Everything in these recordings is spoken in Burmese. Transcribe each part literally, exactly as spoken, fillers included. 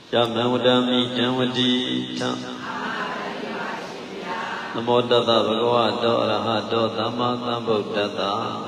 Yamadami Jamadi Tam Namo Tata Bhagavato Arahato Dhamma Sambuddhassa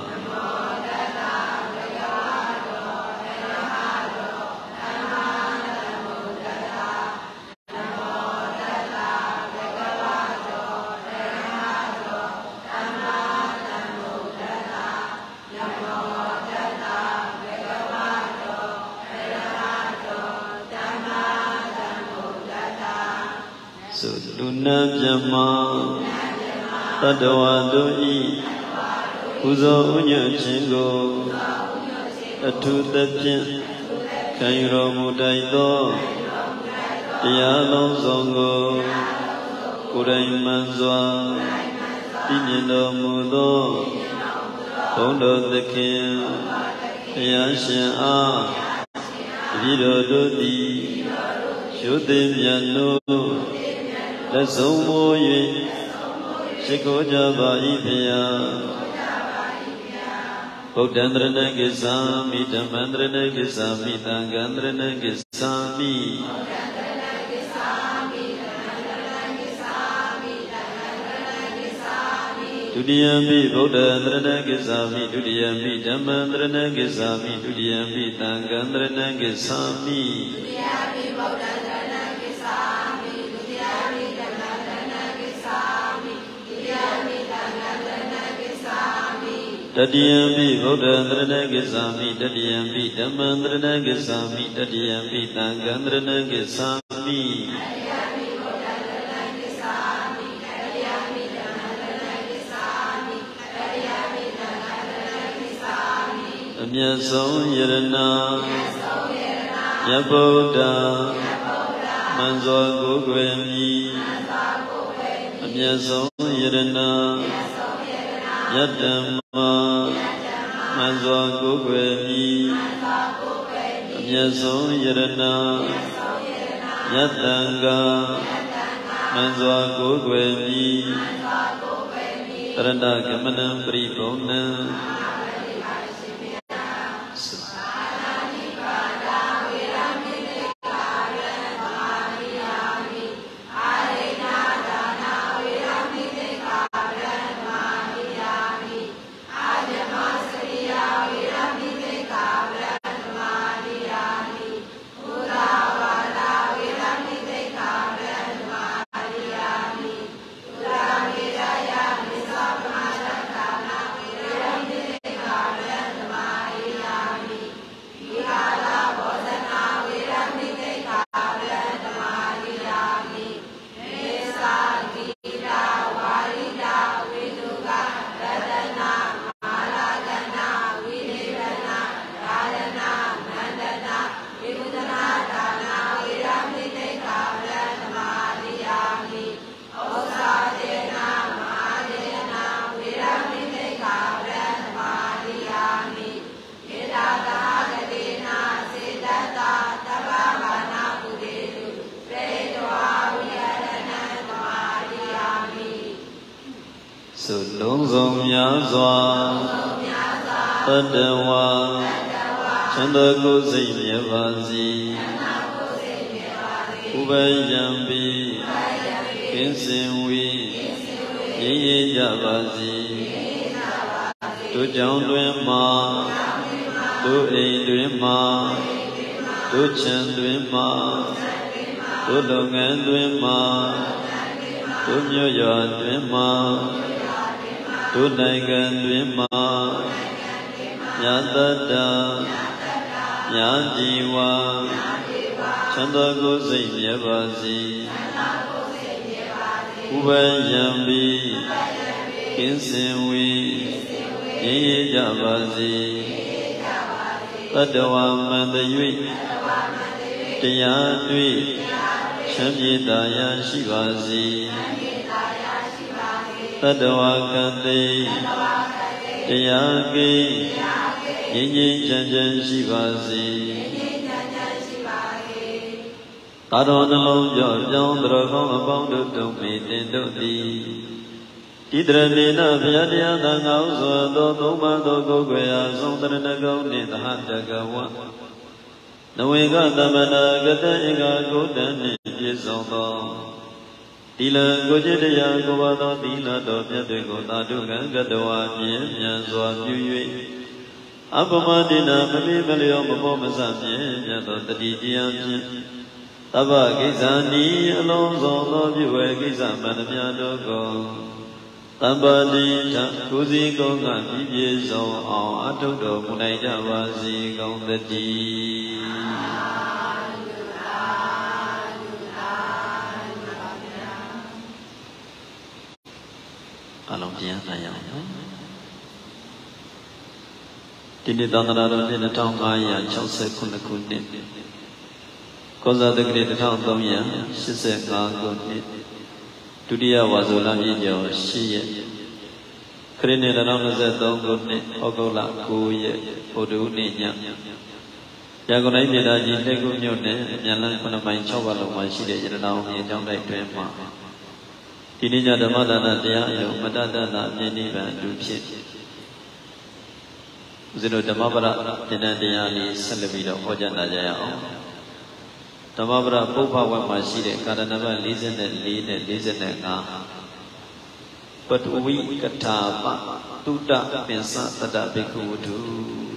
Nabjama Tadawadoi Uzo Unya Chingo Atu Tapin Kairo Mudaido Yalong Zongo Kurai Manzwa Tinindo Mudo Tondo Tekin Yashin A Vido Dodi Shote Myano Let's go, ye. Shikoja Baipia Bodandrana Gisami, Tamandrana Gisami, Tangandrana Gisami Tudiyambi Bodandrana Gisami, Tudiyambi Tamandrana Gisami, Tudiyambi Tangandrana Gisami Tadiyambi Bodhandrana Gisami, Tadiyambi Dhammandrana Gisami, Tadiyambi Tangandrana Gisami Amyasong Yarana Yabodha Manzwa Gogwemi Amyasong Yarana Yadama Manzwa Gogwemi Amyasong Yarana Yadanga Manzwa Gogwemi Taranda Gamanam Pribona Tadawa Chanda Kosei Myavazi Ubayambi Kinsinwi Yeye Javazi Tu Jang Duen Ma Tu Ein Duen Ma Tu Chen Duen Ma Tu Longan Duen Ma Tu Myoya Duen Ma Tu Naigan Duen Ma Yadada Yadiwa Chanda Kosei Myavazi Ubayambi Kinsinwi Yeye Javazi Tadawa Mandayui Tayadui Shamyedaya Shivazi Tadawa Kante Tayagi Yinyin Janjan Shivazi Taronalong Jom Dragong Abong Dukdung Mitin Dukdi Tidranina Vyadhyana Ngausa Do Tuma Do Gogwaya Sondranagau Nidhantagawa Nawega Damana Gata Ega Godan Yesono Tila Gojaya Govada Tila Dopyatego Taduga Gatawa Yen Zwa Yui Apamadina Mami Malio Mopomazami Yato Tadijian Taba Gizani Alonso Nobiwe Gizamanamia Dogo Tambadi Kuzi Gonga Bibizo Atodo Munaja Wazi Gongati Along Tia Naya Dini Dandara in the town Aya Chelsea Kunakuni Koza the Great Town Domia, she said Gago Tudia was a language, she Crane around the Dongo, Ogola, Kuye, Odu Ninya. Yagonai Midaji, Lego Yone, Yalan Panamai Chawalo, my she did now in John Lake Trempa. Tinija the Madana, the Madana, Yeniva, Duchi. Zero the Mabara, Tenadiani, Celebrito, Hojana Jaya. Tamabra Popa Wamashide, Karanava, listen and lead and listen and ah. But we Kataba, Tuta, Pensa, Tada Bikudu.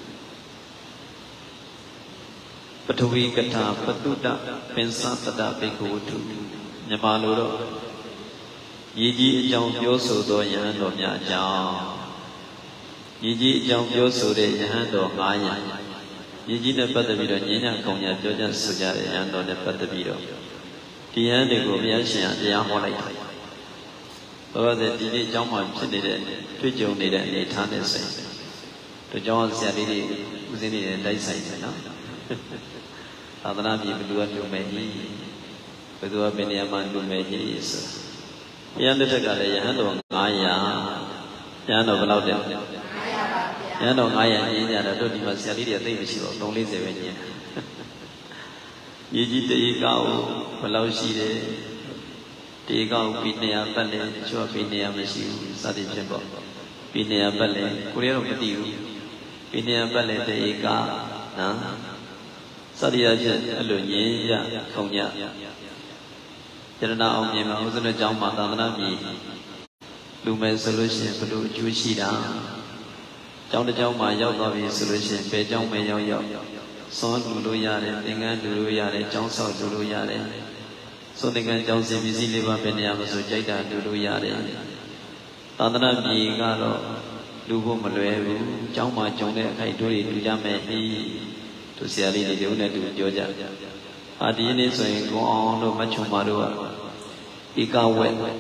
But we Kataba, Tuta, Pensa, Tada Bikudu. Yamaluro Yiji Jong Yoso do Yando Yaja Yiji Jong Yoso de Yando Maya. Yiji the Patavido, Nina Konya, Jojan Suja, and on the Patavido. The end of Goviasha, the Amolite. Over the Didi Jama, Twijo needed a Tanis. To John Sadi, who's in it and Dysite. Adana, you do what you may he. But do a Beniaman who may he is. He undertook a Yando Maya, Yano allowed them. Yano Maya, I don't even see a little thing she was only seven years. Yiji the Egao, Palaushi, the Egao, Pinea Pale, Chua Pinea Machine, Sadi Jembo, Pinea Pale, Korea of the Pinea Pale, the Ega, Sadia Alunia, Konya. Jerna Omima was in a Jama Damani, Lumen solution for Jushida. John the Jama Yoga solution, Pejong Mayo, Son Luluyare, Ningan Luluyare, Johnson Luluyare, so the Gan Johnson busy liver Benyamaso Jada Luluyare, Tandana Bigalo, Lugo Malue, Jama Jone, Kaiduri, Lujame, to Sally the Duna to Georgia. Adini saying go on to Machumarua, Ika well,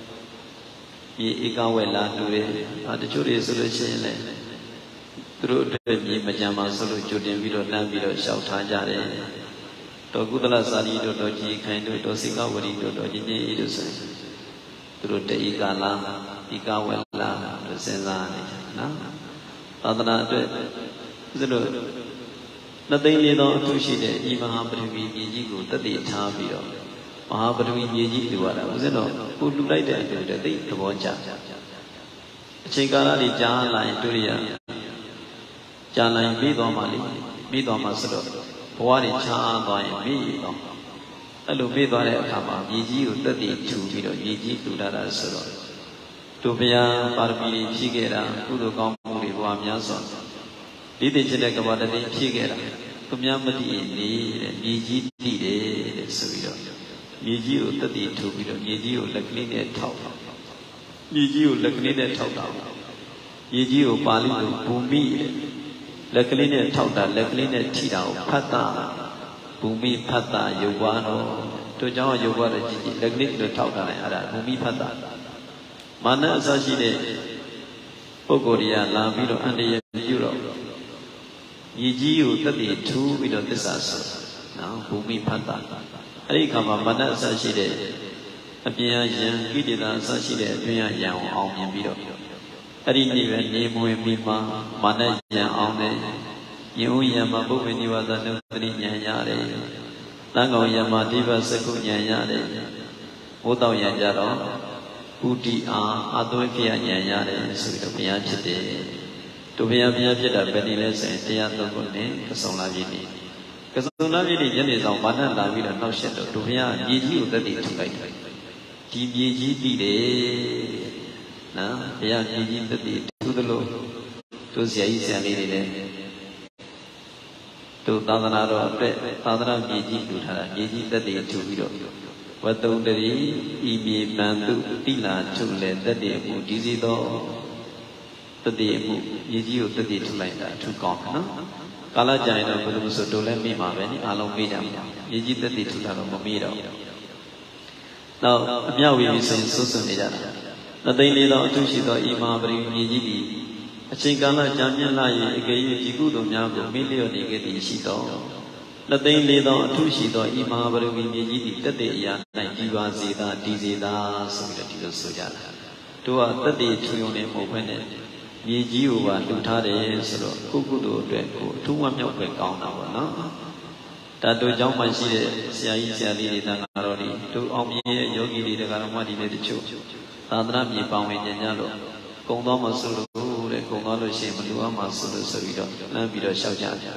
Ika well, at the jury solution. Through the Majama Sulu Judian Vido Nambido Shout Hajare Togudala Sali Doji kind of Dosika Wadi Doji Idus through the Igala, Igawella, the Senzani. Adana Zero Nothing little to she did, even Mahabri Yigu, the day Tabio. Mahabri Yigu, was it not? Who do like that to the day to watch out? Chigara di Jan line to the Janai Bidomali, Bidomasro, Wadi Chan by me. Hello, Bidore Kama, Yiji, thirty two, Yiji to that Soro. Tubia, Barbi, Chigera, Kudo Gombi, Wamiason. Did it check about the Chigera? Tumyamati, Yiji did Soro. Yiji, thirty two, Yiji, luckily at top. Yiji, luckily at top. Yiji, Bali, Bumi. Luckily, Tauta, luckily, Tita, Pata, Bumi Pata, Yovano, to John Yovana, luckily to Tauta, Bumi Pata. Mana Sashi, Pogoria, Lamino, and Europe. Yiji, thirty two, we don't disaster. Now, Bumi Pata. Arikama, Mana Sashi, Apia Yan, Gidida Sashi, Apia Yan, on Video. Arini and Nemo Mima, Manajan on the Yama Bubini was a new Yare, Lango Yama Diva Secunya Yare, Oda Yanjaro, Uti A, Adokia Yare, Sutopia Chite, to be a Piata Beniles and Teatro Solavini, ကစုံနာပြည်ညနေဆောင်ဘာနဲ့လာပြီးတော့နောက်ဆက်တော့တို့ဘုရားမြေကြီးကိုတက်တည်ထူလိုက်တယ်ဒီမြေကြီးတည်တယ်နော်ဘုရားမြေကြီးတက်တည်ထူသလိုတို့ဆရာကြီးဆရာလေးတွေလည်းတို့သာသနာတော်အတွက်သာသနာမြေကြီးထူထားတာမြေကြီးတက်တည်ထူပြီးတော့ဝတ္တုတရီဤမြေပန်သူတိလာထုလေတက်တည်မှုဒီစီတော့တက်တည်မှုမြေကြီးကိုတက်တည်ထူလိုက်တာအထူးကောင်းနော်ကာလကြာရင်တော့ဘယ်လိုမှဆိုတို့လည်းမိမှာပဲနိအားလုံးမိကြမှာမြေကြီးတက်တည်ထူတာတော့မမိတော့နောက်အမြောက်ဝီပြီးဆိုရင်စွတ်စွတ်နေကြတာသသိန်းလေးသောအထူးရှိသောဤမဟာပရိမြေကြီးသည်အချိန်ကာလကြာမြင့်လာ၍အကယ်၍ဒီကုသိုလ်များကိုမိလျော့နေခဲ့သည်ရှိသောသသိန်းလေးသောအထူးရှိသောဤမဟာပရိမြေကြီးသည်တက်တည်အရာ၌ကြီးပါစေသာတည်စေသာဆိုပြီးတော့ဒီလိုဆိုကြတာတို့ကတက်တည်ထူရုံနဲ့မဟုတ်ဘဲနဲ့မြေကြီးကိုပါလှူထားတယ်ဆိုတော့ကုကုသိုလ်အတွက်ကိုအထူးဝမ်းမြောက်ပဲကောင်းတာပေါ့နော်ဒါတို့ကြောင့်မှရှိတဲ့ဆရာကြီးဆရာလေးတွေတန်ခါတော်တွေတို့အောင်မြင်ရဲ့ယောဂီတွေတကားတော်မတွေတချို့သာသနာမြေပေါင်းဝင်ကြကြလို့ကုံသွားမှဆိုလို့တဲ့ကုံသွားလို့ရှိရင်မလူအောင်မှဆိုလို့ဆိုပြီးတော့လမ်းပြီးတော့ရှောက်ကြတယ်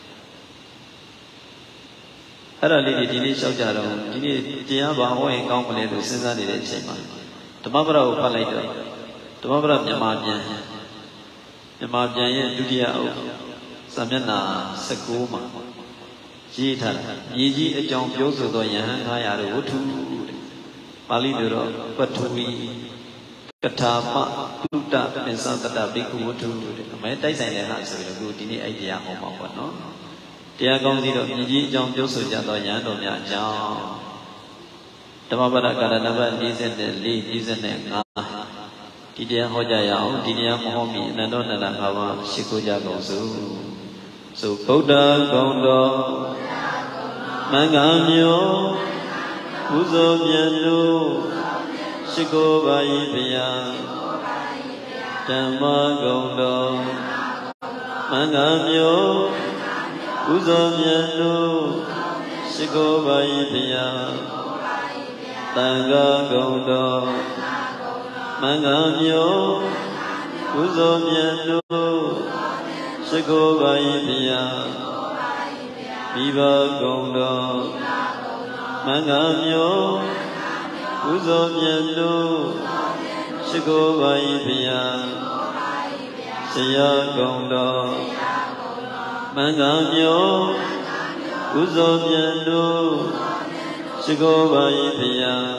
အဲ့ဒါလေးတွေဒီနေ့ရှောက်ကြတော့ဒီနေ့တရားပါဟောရင်ကောင်းမလဲလို့စဉ်းစားနေတဲ့အချိန်မှာဓမ္မပဒကိုဖတ်လိုက်တော့ဓမ္မပဒမြန်မာပြန်မြန်မာပြန်ရဲ့ဒုတိယအုပ်စာမျက်နှာ၁၉မှာရေးထားတာမြေကြီးအကြောင်းပြောဆိုသောယဟန်ငါးရာတို့ဝတ္ထုတဲ့ပါဠိလိုတော့ပထဝီကထာပကုတ္တပင်စတတဘိက္ခုဝတ္ထုတဲ့အမဲတိုက်ဆိုင်တဲ့ဟာဆိုပြီးတော့ဒီနေ့အဲ့တရားဟောမှာပေါ့နော်တရားကောင်းစီတော့မြေကြီးအကြောင်းပြောဆိုကြသောယဟန်တော်များအကြောင်းဓမ္မပဒကာရနံပါတ်၄၄ ၄၅ဒီတရားဟောကြရအောင်ဒီတရားမဟောမီအနန္တောနန္ဒငါးပါးရှိခိုးကြကုန်စို့ဆိုဗုဒ္ဓဂုံတော်မင်္ဂမျိုးဥဇောမြတ်တို့ရှိခိုးပါ၏ဘုရားဓမ္မဂုံတော်မင်္ဂမျိုးဥဇောမြတ်တို့ရှိခိုးပါ၏ဘုရားသံဃာဂုံတော်မင်္ဂမျိုးဥဇောမြတ်တို့ရှိခိုးပါ၏ဘုရားမိဘဂုံတော်မင်္ဂမျိုးဥဇောမြတ်တို့ရှိခိုးပါ၏ဘုရားဆရာဂုံတော်မင်္ဂမျိုးဥဇောမြတ်တို့ရှိခိုးပါ၏ဘုရား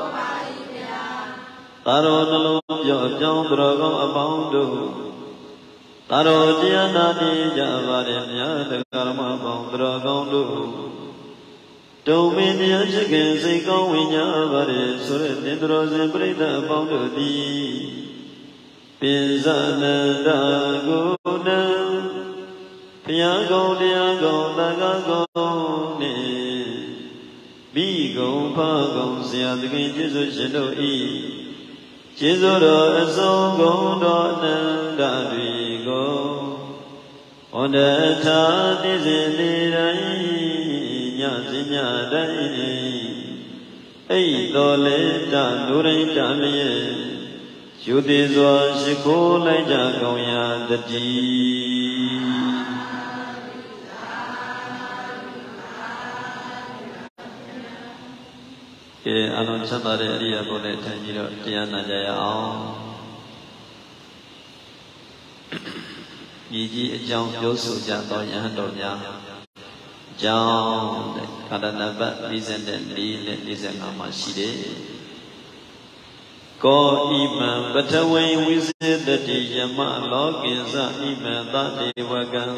သာရောနှလုံးပြောအကြောင်းတော်ကောင်းအပေါင်းတို့သာရောတရားနာနေကြပါれမြတ်တက္ကမပေါင်းတော်ကောင်းတို့တုံမင်းတရားရှိခင်စိတ်ကောင်းဝိညာပါれဆိုရတဲ့တော်စင်ပြိဿအပေါင်းတို့သည်ပိဇာနန္ဒကိုနံဘုရားကောင်းတရားကောင်းသံဃာကောင်းနှင့်မိကုံဖကုံဆရာသခင်ကျေးဇူးရှင်တို့ဤကျေးဇူးတော်အစုံကုန်တော်အနန္တတွေကိုဝန္ဒထာသိစဉ်နေတိုင်းညစဉ်ညတိုင်းအိတော်လေတလူရိတလျက်ယူသည်စွာရှိခိုးလိုက်ကြကုန်ရာတည်းကဲအလုံးချမ်းသာတဲ့အရိယာဘုနဲ့ထိုင်ပြီးတော့တရားနာကြရအောင်မြေကြီးအကြောင်းပြောဆိုကြသောယဟန်တော်များအကြောင်းတဲ့ကာလနံပါတ်၄၄နဲ့၄၅မှာရှိတယ်ကောဣမံပထဝေဝိစေတတိယမလောကိသဣမံသတေဝကံ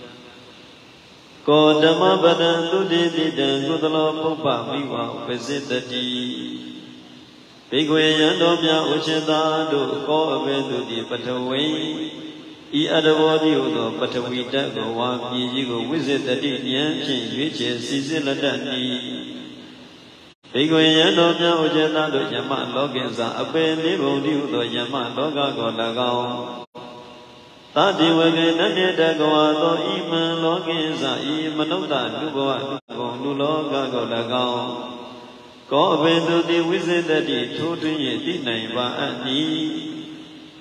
ကောဓမ္မပဒံသုတိတိတံကုသလောပုပ္ပမိဝပစိတတိဘိက္ခွေယံတော်များဥရှင်သာတို့ကောအဘိသုတိပထဝေဤအတ္တဘောတိဟုသောပထဝီတတ်ကိုဝါပြည်ကြီးကိုဝိစေတတိဉာဏ်ဖြင့်ရွေးချယ်စီစစ်လက်တတ်၏ဘိက္ခွေယံတော်များဥရှင်သာတို့ယမလောကိသအပေနိဗုံတိဟုသောယမလောကကို၎င်းသတိဝကေနတေတကဝါသောဣမံလောကိသဤမနုဿလူဘဝလူဘုံလူလောကကို၎င်းကောအဘိသုတိဝိစေတတိထိုးထွင်း၍သိနိုင်ပါအပ်၏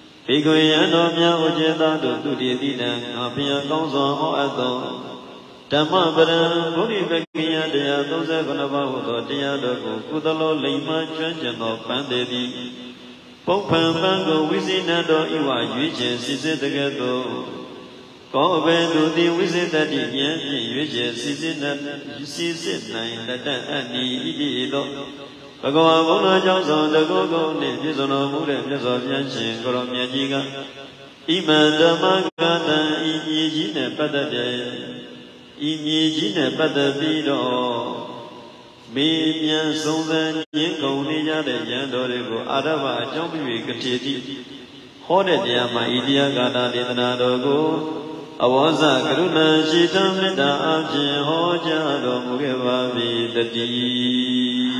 ဘိက္ခွေယံတော်များဥကျေသာတို့သူတည်သည့်တံငါဘုရားကောင်းစွာဟောအပ်သောဓ Dhamma Param Bodhi Vakya Daya Dosa Gunabhavuto Daya Doku Kudalo Lima Chanjano Pandedi Pokpan Pango Visinado Iwa Yuche Sisetagato Kobe Dudi Visitati Yan Yuche Sisenai Latan Ani Idido Bhagava Bona Jausa Dagogo Ne Pisono Mure Piso Pianshin Korom Yajiga Ima Dhamma Gata Iyijine Padade Iyijine Padabido Mimian Sonsan Yinkong Nijade Yandorego Arava Jambi Katiti Hode Diyama Idiya Gata Lidana Dogo Awaza Karuna Shita Meda Abjin Hoja Do Mugeva Vidati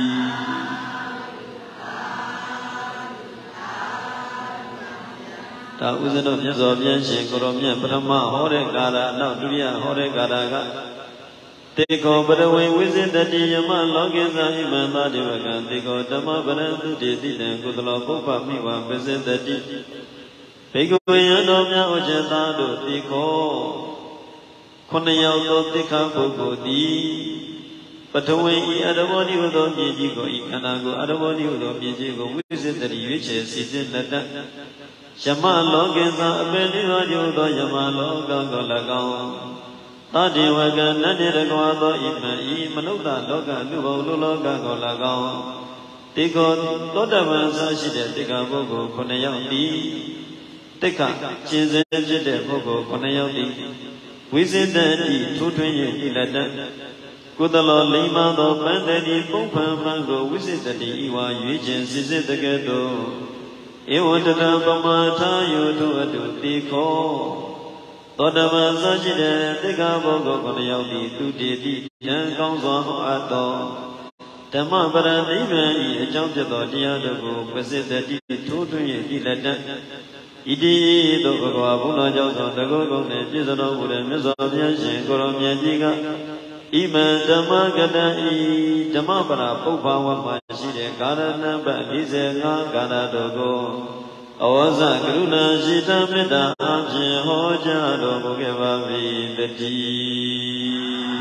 Ta Uzano Piazo Pianshin Koromia Brahma Hore Gara Now Duria Hore Garaga Teko Badawi Wizitati Yama Logisa Imana Divagan Teko Dhamma Barantu Diti Kudala Pupa Miwa Vizitati Pego Yano Mia Ojeta Tiko Konayao Tika Puku Di Patawi Adaboni Udo Mijigo Ikanago Adaboni Udo Mijigo Wizitati Viche Sitin Nata Yama Logisa Abeliva Yodo Yama Loga Golagao Tadi Waga Nadiragwado Ima Imanuda Loga Lubo Luloga Golagao Tiko Lodava Sashide Tika Bogo Konayao Di Tika Chinze Jide Bogo Konayao Di Wizitati Tutwin Ilata Kudalo Lima Do Pandadi Pumpa Mango Wizitati Iwa Yujen Sizitagato Ewantana Pamata Yodu Adu Tiko Todama Sajide Tika Bogo Konayao Di Tuti Jan Kongso Ato Dhamma Paranima I Jamjato Diyadogo Pasitati Tutuye Ilata Idi Do Bhagava Buna Jauso Dagogo Ne Pisano Mure Miso Pianshin Koromya Jiga Ima Dhamma Gata I Dhamma Para Pupa Wama Shide Karana Bhadise Nga Kara Dogo Awaza Karuna Shita Meda Abjin Hoja Do Mugeva Vidati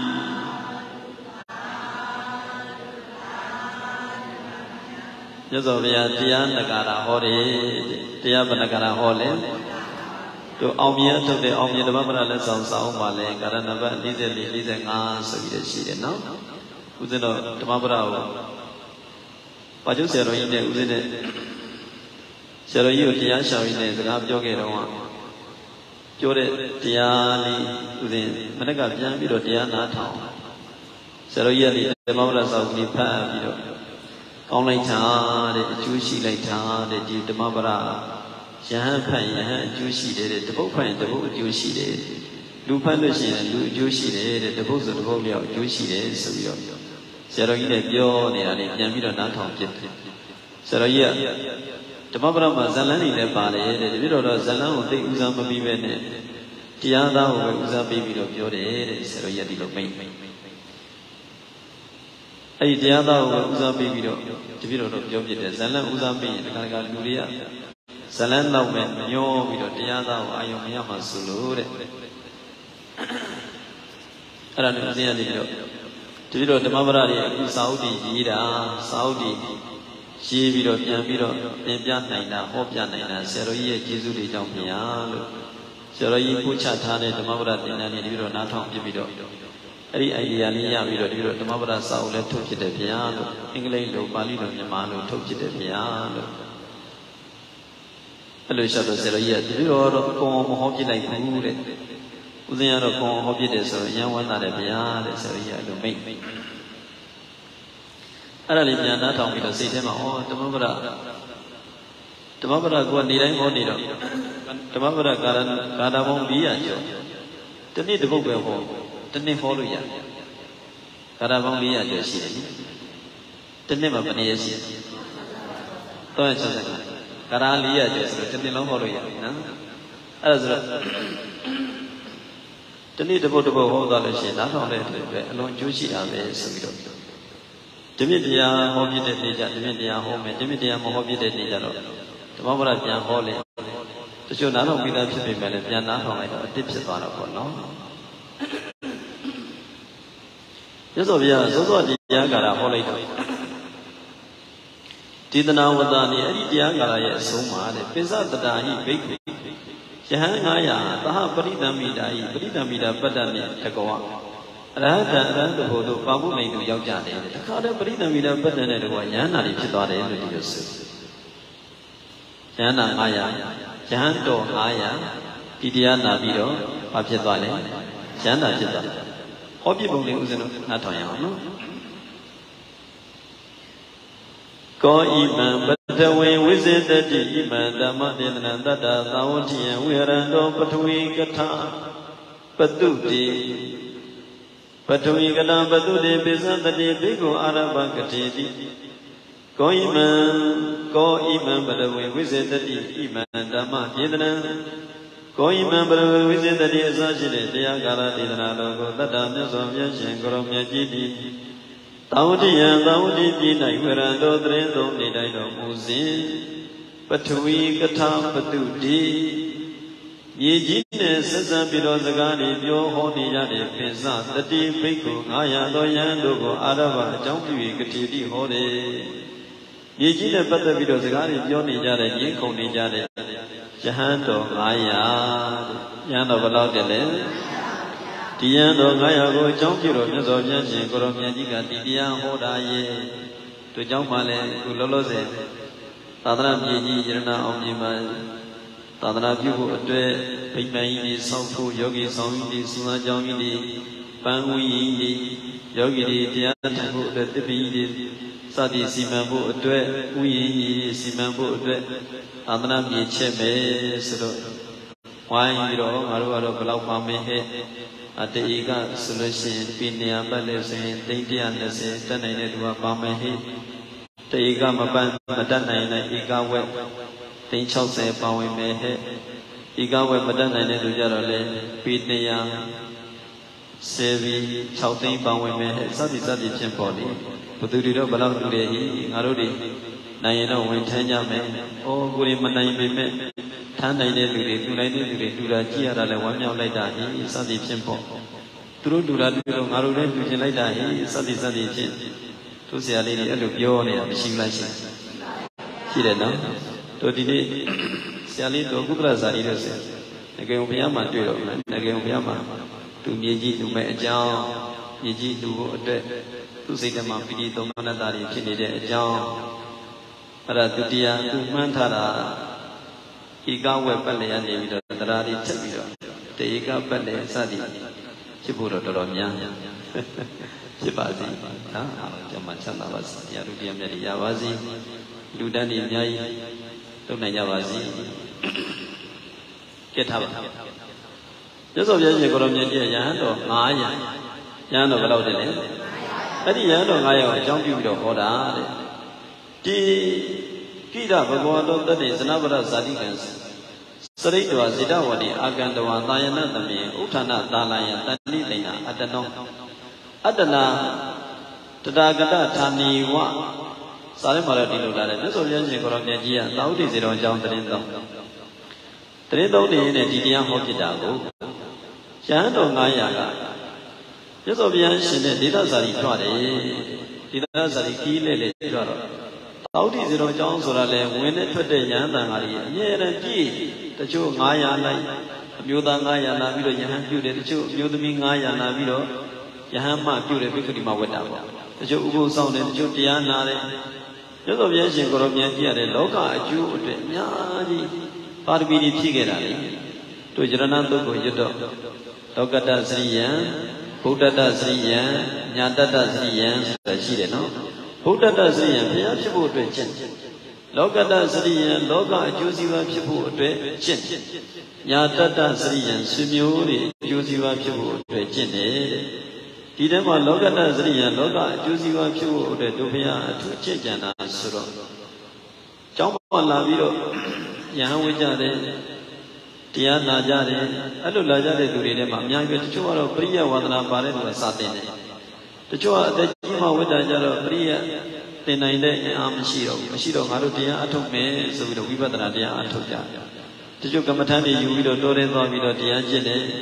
Yaso Vya Tiya Nagara Hore Tiya Banagara Hole To Aumia to the Aumia the Bambara Lesson Sao Male Karana Bhadise Lise Nga Savi Shide No Uzino Tamabra Paju Sero Ine Uzine Sero Yu Tiya Shavine the Gab Jogeroma Jore Tiali Uzin Managa Jambi Tiya Nata Sero Yali the Mabra Sao Nipa Vido Online Cha the Juicy Laita the Tamabra Shahan Pan Juicy the Book Pan the Book Juicy Lupan Lu Juicy the Books of the Bolio Juicy Savio Sero Ine Bio the Yamiro Nata Seroya Tamabra Mazalani the Bale, the Viro Zalan, the Uzama Bivene, Tiada, Uza baby of your Seroya di Lomain. A Tiada, Uza baby of the Viro of your Zalan Uzami, the Kanaga Luria, Salan Lauman, Yo, Viro Tiada, Ayomiyama Sulu. Aranuzia di Viro. Viro Tamabra, Saudi, Ira, Saudi. She Viro Piamiro, Piana, Hopiana, Seroye, Jizuli Jampiano, Seroyi Pucha Tane, the Mabra, and Viro Natom Pibido. Eri Ayania Viro, Viro, the Mabra Saule took it the piano, England, Balino, Yamano took it the piano. Hello, Shadow Seroya, the Viro, Hopi like Mure, Uziano, Hopi, so young one at the piano, Seroya, the main. Aralipia Natom because see them all, Tamabra Tamabra go near Monido Tamabra Gada won't be a joke. The need the book will hold, the name follow ya. Gada won't be a joke. The name of an easy. Don't say Garalia just the name of follow ya. As the need the book will hold on the shade, not only alone juicy are very sweet. Dimidia Hobi de Nija, Dimidia Home, Dimidia Mohobi de Nijaro. The Mabra Pian Holy. The Junano with a Pipi Piana, like a tips of no. nhất rồi bây giờ số số thì giá cả là lấy được thì tên nào ta này ấy giá cả là số mà để bây giờ ta đã hi biết chỉ hàng ngày à ta ha bari tam mi đại bari tam mi đại bắt đầu này thật quá ra ra ra từ hồi từ bao nhiêu ngày từ giao trả đấy ta đó bari tam mi đại bắt đầu này được quá nhá nào đi phía đó đấy rồi đi được sự nhá nào ngày à nhá đồ ngày à đi đi ăn nào đi đó bao phía đó đấy nhá nào phía đó họ biết bao nhiêu người nó nó thôi à nó có iman bấtwe visetati iman dhamma dedana tata tawatiya virando patwi katha patuti patwi katha patuti pisatati bhikkhu arabha kateti có iman có iman bất we visetati iman dhamma dedana có iman bất we visetati asa shi deတရားကာလဒေသနာတော်ကိုတတ္တမြတ်စွာဘုရားရှင်ကိုရောမြတ်ကြီးသည်တောဝတိယံတောဝတိပြည်၌ဝရံတော်တရင်သုံးနေတိုင်းတော်မူစဉ်ပထဝီကထာပတုတိမြေကြီးနှင့်ဆက်ဆံပြီးတော့စကားတွေပြောဟောနေရတဲ့ပင်စတတိဘိက္ခုငါးရာသောယဟန်တို့ကိုအာရဘအကြောင်းပြု၍ကတိတိဟောတယ်မြေကြီးနဲ့ပတ်သက်ပြီးတော့စကားတွေပြောနေကြတဲ့ရင်းခုန်နေကြတဲ့ယဟန်တော်ငါးရာယဟန်တော်ဘယ်လောက်တည်းလဲဒီယံတော်ငါးရာကိုအကြောင်းပြုတော်မြတ်စွာဘုရားရှင်ကိုရောမြတ်ကြီးကဒီတရားဟောတာရဲ့တို့ကြောင့်မှလည်းအခုလောလောဆယ်သာသနာပြည်ကြီးယရဏအောင်ပြည်မှာသာသနာပြုဖို့အတွက်ဗိမာန်ကြီးတွေဆောက်ဖို့ယောဂီဆောင်ကြီးတွေစူးစမ်းကြောင်းကြီးတွေပန်းဝီကြီးတွေယောဂီတွေတရားထိုင်ဖို့အတွက်တပိကြီးတွေစသည်စီမံဖို့အတွက်ဥယျာဉ်ကြီးစီမံဖို့အတွက်သာသနာပြည်ချက်မယ်ဆိုတော့ဝိုင်းပြီးတော့ငါတို့ကတော့ဘယ်လောက်ပါမယ်ဟဲ့အတေကဆိုလို့ရှိရင်ပြည်နေရာပတ်လို့ဆိုရင်တိတ်တစ်ရာနှစ်ဆယ်တက်နိုင်တဲ့သူကပါမယ်ဟိတေကမပန်းမတက်နိုင်တဲ့ဧကဝက်တိတ်၆၀ပါဝင်မယ်ဟဲ့ဧကဝက်မတက်နိုင်တဲ့သူကြတော့လေပြည်နေရာဆယ်ပြီး၆သိန်းပါဝင်မယ်ဟဲ့စသည်စသည်ဖြစ်ပေါ်နေဘသူတွေတော့ဘယ်လောက်တူတယ်ဟိငါတို့တွေနိုင်ရင်တော့ဝင်ထမ်းကြမယ်။အော်ကိုယ်မနိုင်ပေမဲ့ထမ်းနိုင်တဲ့လူတွေတူနိုင်တဲ့လူတွေတူတာကြည့်ရတာလည်းဝမ်းမြောက်လိုက်တာဟိစသည်ဖြစ်ပေါ့။သူတို့တူတာတူတော့ငါတို့လည်းတူချင်လိုက်တာဟိစသည်စသည်ဖြစ်သူဆရာလေးတွေအဲ့လိုပြောနေတာမရှိလားရှိရှိတယ်နော်။တို့ဒီနေ့ဆရာလေးတို့ကုသလဇာတိတို့ဆရာငကေုံဘုရားမှာတွေ့တော့မယ်ငကေုံဘုရားမှာသူမြေကြီးလူမဲ့အကြောင်းမြေကြီးလူဖို့အတွက်သူစိတ်ထဲမှာပိဋိသုံးမနတာတွေဖြစ်နေတဲ့အကြောင်းအဲ့ဒါဒုတိယသူမှန်းထားတာဧကဝက်ပတ်လည်ရနေပြီးတော့တရားတွေချက်ပြီးတော့တေဧကပတ်လည်စသည်ဖြစ်ဖို့တော့တော်တော်များဖြစ်ပါစေနော်ကျမချမ်းသာပါစေတရားတို့တရားမြတ်တွေရပါစေလူတန်းတွေအများကြီးလုပ်နိုင်ကြပါစေကြက်ထားပါမြတ်စွာဘုရားရှင်ကိုရောမြတ်ကြီးရဟန်းတော်ငါးရာရဟန်းတော်ဘယ်လောက်တည်းလဲအဲ့ဒီရဟန်းတော်ငါးရာကိုအကြောင်းပြုပြီးတော့ဟောတာတဲ့ဒီကိရဘဂဝါတော်တတ္တိဇနဗရဇာတိကံစရိတ္တဝဇိတဝတိအာကန္တဝါသာယနသမေဥထာဏသာလယံတဏိတိဏအတ္တနောအတ္တနာတတာကတဌာနီဝစာထဲမှာလည်းဒီလိုလာတယ်မြတ်စွာဘုရားရှင်ကိုရောမြတ်ကြီးကသာဝတိစေတော်အကြောင်းတရင်သုံးတရင်သုံးနေရင်ဒီတရားဟောဖြစ်တာကိုရဟန်းတော်ငါးရာကမြတ်စွာဘုရားရှင်နဲ့ဒေသစာရီထွက်တယ်ဒေသစာရီကြီးလေလေထွက်တော့သာဝတိစေတော်အကြောင်းဆိုတာလေဝင်နဲ့ထွက်တဲ့ယဟန်တန်ဃာကြီးအမြဲတမ်းကြည့်တချို့ငါးရာလိုက်အမျိုးသားငါးရာလာပြီးတော့ယဟန်ပြုတယ်တချို့အမျိုးသမီးငါးရာလာပြီးတော့ယဟန်မှပြုတယ်ဘိက္ခတိမဝတ္တာပေါ့တချို့ဥပုသ်ဆောင်တယ်တချို့တရားနာတယ်မြတ်စွာဘုရားရှင်ကိုရောမြတ်ကြီးရတယ်လောကအကျိုးအတွက်အများကြီးပါရမီတွေဖြည့်ခဲ့တာလေတို့ယရဏသုတ်ကိုရွတ်တော့လောကတ္တစရိယံဗုဒ္ဓတ္တစရိယံညာတ္တစရိယံဆိုတာရှိတယ်နော်ဗုဒ္ဓတ္တစရိယံဘုရားဖြစ်ဖို့အတွက်ကျင့်လောကတ္တစရိယံလောကအကျိုးစီးပွားဖြစ်ဖို့အတွက်ကျင့်ညာတ္တစရိယံဆွေမျိုးတွေအကျိုးစီးပွားဖြစ်ဖို့အတွက်ကျင့်တယ်ဒီထဲမှာလောကတ္တစရိယံလောကအကျိုးစီးပွားဖြစ်ဖို့အတွက်တို့ဘုရားအထူးကျင့်ကြံတာဆိုတော့ကျောင်းမှာလာပြီးတော့ယဟန်ဝိကြတယ်တရားနာကြတယ်အဲ့လိုလာကြတဲ့လူတွေထဲမှာအများကြီးတချို့ကတော့ပရိယဝါဒနာပါတဲ့လူကစာတင်တယ်တချို့ကအသက်ကြီးမှဝိတ္တကြတော့ပရိယသင်နိုင်တဲ့အင်အားမရှိတော့ဘူးမရှိတော့ငါတို့တရားအထုတ်မယ်ဆိုပြီးတော့ဝိပဿနာတရားအထုတ်ကြတယ်တချို့ကမ္မထမ်းတွေယူပြီးတော့တိုးရင်းသွားပြီးတော့တရားကျင့်တယ်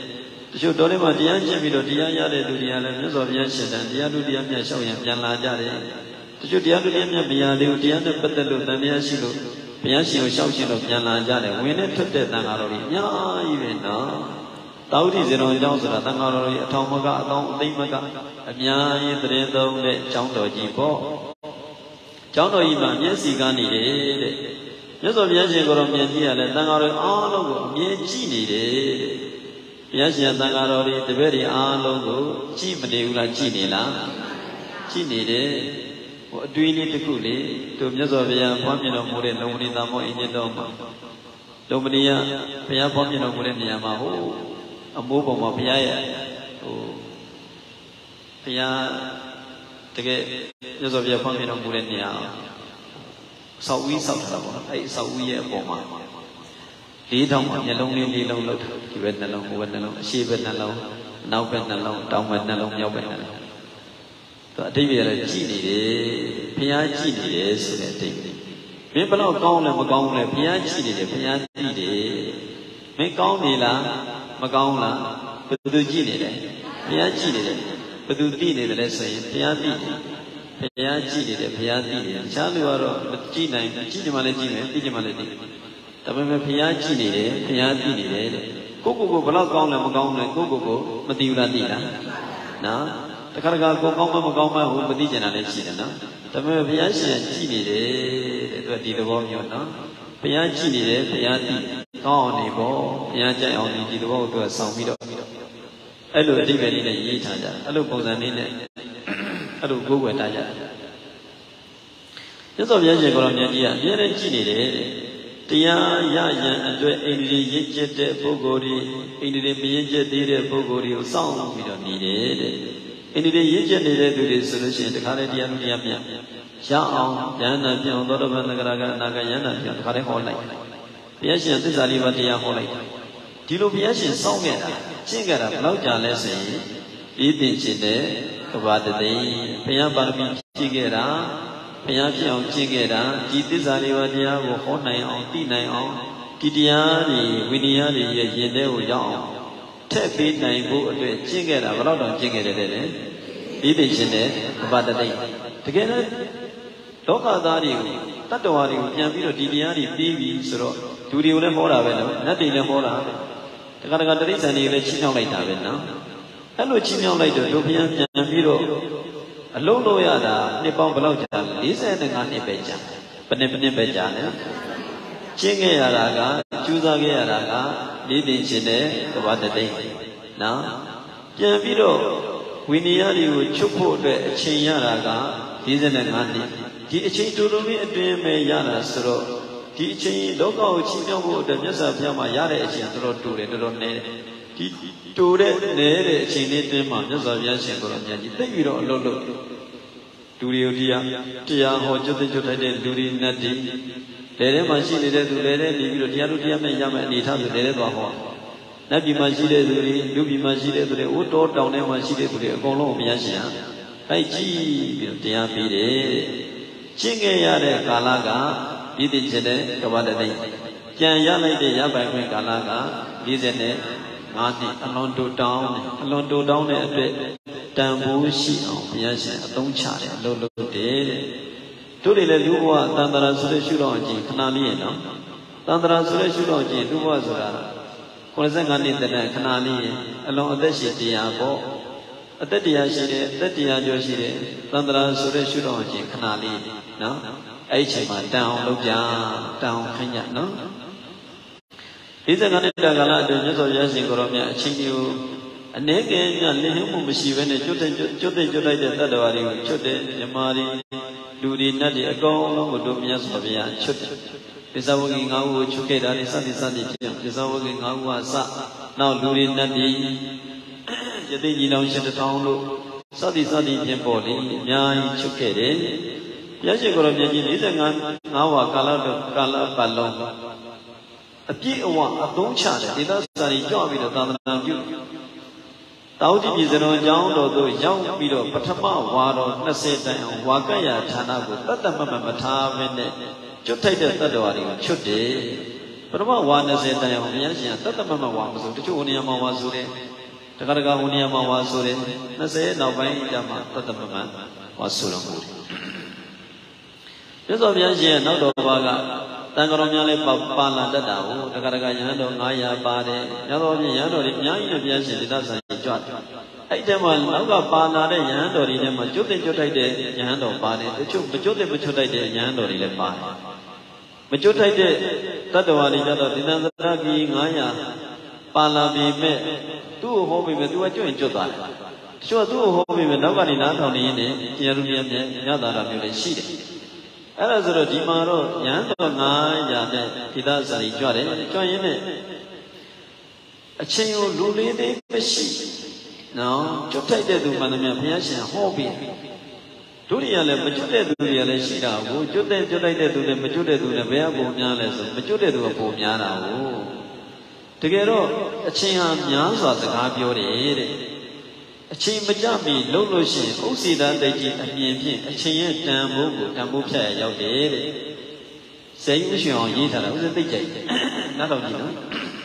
Chứ đó mà đi ăn chim đó đi ăn nhà để đi ăn là nó rồi đi ăn xe đàn đi ăn đi ăn nhà sau nhà nhà lá ra đấy. Chứ đi ăn đi ăn nhà bây giờ đều đi ăn được bắt đầu từ nhà xí luôn, nhà xí rồi sau xí rồi nhà lá ra đấy. When it thất tăng ở rồi nhá even nó. Tao đi rồi trong rồi tăng ở rồi thong mà cả thong tây mà cả. Nhà như thế đâu để trong đó gì bỏ. Trong đó gì mà nhà xí cái này đấy. Nhớ rồi nhà xí có rồi nhà gì là tăng ở rồi à nó có nhà gì này đấy. Nhà xí tăng ở rồi thì bây giờ à nó có chi mà đều là chi này là chi này đấy. Tuy nhiên thì cũng lấy, tôi nhớ rồi bây giờ phong nhiệt độ mùa đông đông đi tamo in nhiệt độ mà, đông đi à, bây giờ phong nhiệt độ mùa đông nhà mà hú, à mua bộ mà bây giờ, bây giờ, thế cái nhớ rồi bây giờ phong nhiệt độ mùa đông nhà, sáu uy sáu thằng đó, ấy sáu uy ở bộ mà, lý thông mà nhà đông đi đi đông lâu, thì bên nào lâu, bên nào lâu, xí bên nào lâu, nấu bên nào lâu, đông bên nào lâu, nhau bên nào lâu. Thế bây giờ chỉ này đấy, phía chỉ này đấy, sự này đấy. Mấy bao lâu con này mà con này phía chỉ này đấy, phía chỉ đấy. Mấy con này là, mà con là, bắt đầu chỉ này đấy, phía chỉ này đấy, bắt đầu chỉ này đấy sao? Phía chỉ, phía chỉ này đấy, phía chỉ này. Chả lưu vào chỉ này, chỉ mà lấy chỉ này, chỉ mà lấy chỉ. Tại vì phía chỉ này đấy, phía chỉ này đấy. Cô cô cô bao lâu con này mà con này, cô cô cô mà tiêu ra gì đó, đó. Tất cả các con con mà con mà không biết gì là gì đó, tại vì bây giờ chỉ này đấy, tôi đi đâu bao nhiêu đó, bây giờ chỉ này đấy, bây giờ đi, con này bao, bây giờ chạy ông đi đi đâu bao tôi sáu mươi độ, ấy lúc đi về đi này gì thằng cha, ấy lúc công dân đi này, ấy lúc cố quên thằng cha, nhất là bây giờ còn làm gì à, bây giờ chỉ này đấy, thì à, ya ya anh tôi anh đi giết chết để bố cô đi, anh đi miếng chết đi để bố cô đi, sáu mươi độ đi đấy. Ini dia yejen dia tu dia solusi. Dekat dia dia dia dia. Siapa jangan dia untuk orang negara negara jangan dia dekat dia holai. Biasa tu zali dia holai. Dulu biasa songnya, cingkara kalau jalan sih, ini cine kepada dia. Biasa baru cingkara, biasa yang cingkara, kita zali dia वो holai, orang nai orang, kita ni, winia ni ye ye dia ujang. Thế bị này vụ để chia nghe là bao giờ chia nghe để để ý định chuyện đấy và để đây thì cái này đó cả ta đi tất cả đi nhà ví dụ đi đi đi đi đi rồi chú đi lên phố là vậy đó nát đi lên phố là tất cả các cái sản này chia nhau lại ta vậy đó cái lúc chia nhau lại được lúc nhà nhà ví dụ lâu lâu ya là đi bao bao giờ lý sẽ được ăn đi bây giờ bên này bên này bây giờ này chia nghe là cả chú ra nghe là cả lý định chuyện đấy các bạn thấy đó nhà ví dụ Winia đi chụp hộ để chơi nhà là cả đi ra này ăn đi đi chơi tụi nó biết chuyện mấy nhà là siro đi chơi đâu có chơi nhau hộ để nhớ sao phải mà nhà để chơi tụi nó tụi nó tụi nó này đi tụi nó này để chơi này để mà nhớ sao nhà chơi tụi nó nhà đi tới ví dụ lâu lâu tụi nó đi à đi à họ cho tới cho tới đến tụi nó nát đi để để mà chơi để tụi để đi ví dụ đi à tụi nó mấy nhà mấy đi thao tụi để vào họ nãy bị mà xí đấy rồi, lúc bị mà xí đấy rồi, ô tô đào này mà xí đấy rồi, con lo bây giờ gì à? Cái gì bị tiền bị đấy, chỉ nghe ya đấy cả là cả, đi đến trên đấy, các bạn đấy, chẳng ya này đấy ya bài mình cả là cả, đi trên đấy, ngã đi, anh lon đồ đào này, anh lon đồ đào này đấy, tam bố xí ông bây giờ gì, đông chả đấy, lâu lâu đấy, tôi đây là lúc qua, tan ra rồi suy lo gì, khăn ali nó, tan ra rồi suy lo gì, lúc qua rồi còn sẽ ngăn đi thế này, khăn ali, anh ở đây xí tiền bộ, ở đây tiền xí đấy, đây tiền cho xí đấy, tan ra rồi suy lo gì, khăn ali, nó, ấy chỉ mà đào lâu già, đào khai nhận nó. Thế giờ ngăn đi ra cái là được nhớ rồi giờ xin gọi nhà xin yêu, anh ấy cái nhà lấy những một xí bên này chút đây chút đây chút đây để ta đòi đi, chút đây nhà mà đi, đủ đi nãy đi, con nó một đôi nhà sập nhà chút. Bây giờ cái ngáo chú cái đó đi sát đi sát đi chuyện. Bây giờ cái ngáo qua sát, nào lùi đi nát đi, giờ đi nhìn nào xem được thằng lu, sát đi sát đi chuyện bỏ đi, nhai chú cái đấy. Bây giờ cái làm gì đi, giờ ngáo ngáo qua cala được cala balong, à bị qua à đông chả đấy, đi đó sát đi cho bị được tao làm gì. Tao chỉ bây giờ nó giàu đó thôi, giàu bị đó, bắt thăm mà qua đó, nó sẽ đại ông, qua cái nhà thằng nào cũng tất cả mà mà thà bên này. Chút thấy được tất cả điều chút đấy, nhưng mà quan là sẽ tại ông bây giờ tất cả mọi người quan một số, chút ông này mà quan số đấy, တခါတခါဟိုနေရာမှာဝါဆိုတယ်နှစ်ဆယ်နောက်ပိုင်းကျမှတတ်တမမှန်ဝါဆိုတော်မူတယ်မြတ်စွာဘုရားရှင်ရဲ့နောက်တော်ဘာကတန်ခါတော်များလည်းပါလာတတ်တာကိုတခါတခါရဟန်းတော်ငါးရာပါတယ်ညတော်ပြင်ရဟန်းတော်တွေအများကြီးနဲ့ဘုရားရှင်ဒေသဆိုင်ကြွတယ်အဲ့ဒီမှာနောက်ကပါလာတဲ့ရဟန်းတော်တွေထဲမှာကျွတ်တဲ့ကျွတ်ထိုက်တဲ့ရဟန်းတော်ပါတယ်တချို့မကျွတ်တဲ့မကျွတ်ထိုက်တဲ့ရဟန်းတော်တွေလည်းပါတယ်မကျွတ်ထိုက်တဲ့တတ္တဝါတွေကြတော့ဒီသံသရကြီးငါးရာပါလာပြီမဲ့သူ့ကိုဟောပြီမဲ့သူကကျွတ်ရင်ကျွတ်သွားတယ်တချို့ကသူ့ကိုဟောပြီမဲ့နောက်ကနေနားထောင်နေရင်လည်းကျရူမြတ်မြတ်ညတာတာမျိုးလည်းရှိတယ်အဲ့ဒါဆိုတော့ဒီမှာတော့ရဟန်းတော်ငါးရာနဲ့ဒီသားစာကြီးကြွတယ်ကြွရင်လည်းအချင်းကိုလူလေးသေးမရှိနော်ကျွတ်ထိုက်တဲ့သူမှန်တယ်မြတ်ဘုရားရှင်ဟောပြီးဒုတိယလည်းမကျွတ်တဲ့သူတွေလည်းရှိတာကိုကျွတ်တဲ့ကျွတ်လိုက်တဲ့သူနဲ့မကျွတ်တဲ့သူနဲ့ဘယ်ကပုံများလဲဆိုမကျွတ်တဲ့သူကပုံများတာကိုတကယ်တော့အချင်းဟာများစွာစကားပြောတယ်တဲ့အချင်းမကြမီလှုပ်လို့ရှိရင်ဥစ္စေတဒိဋ္ဌိအမြင်ဖြင့်အချင်းရဲ့တန်ဖိုးကိုတန်ဖိုးဖြတ်ရရောက်တယ်တဲ့ဇေယျဥရှင်အောင်ရေးထားတာဥစ္စေသိကြိုက်တယ်နားတော်ကြည့်နော်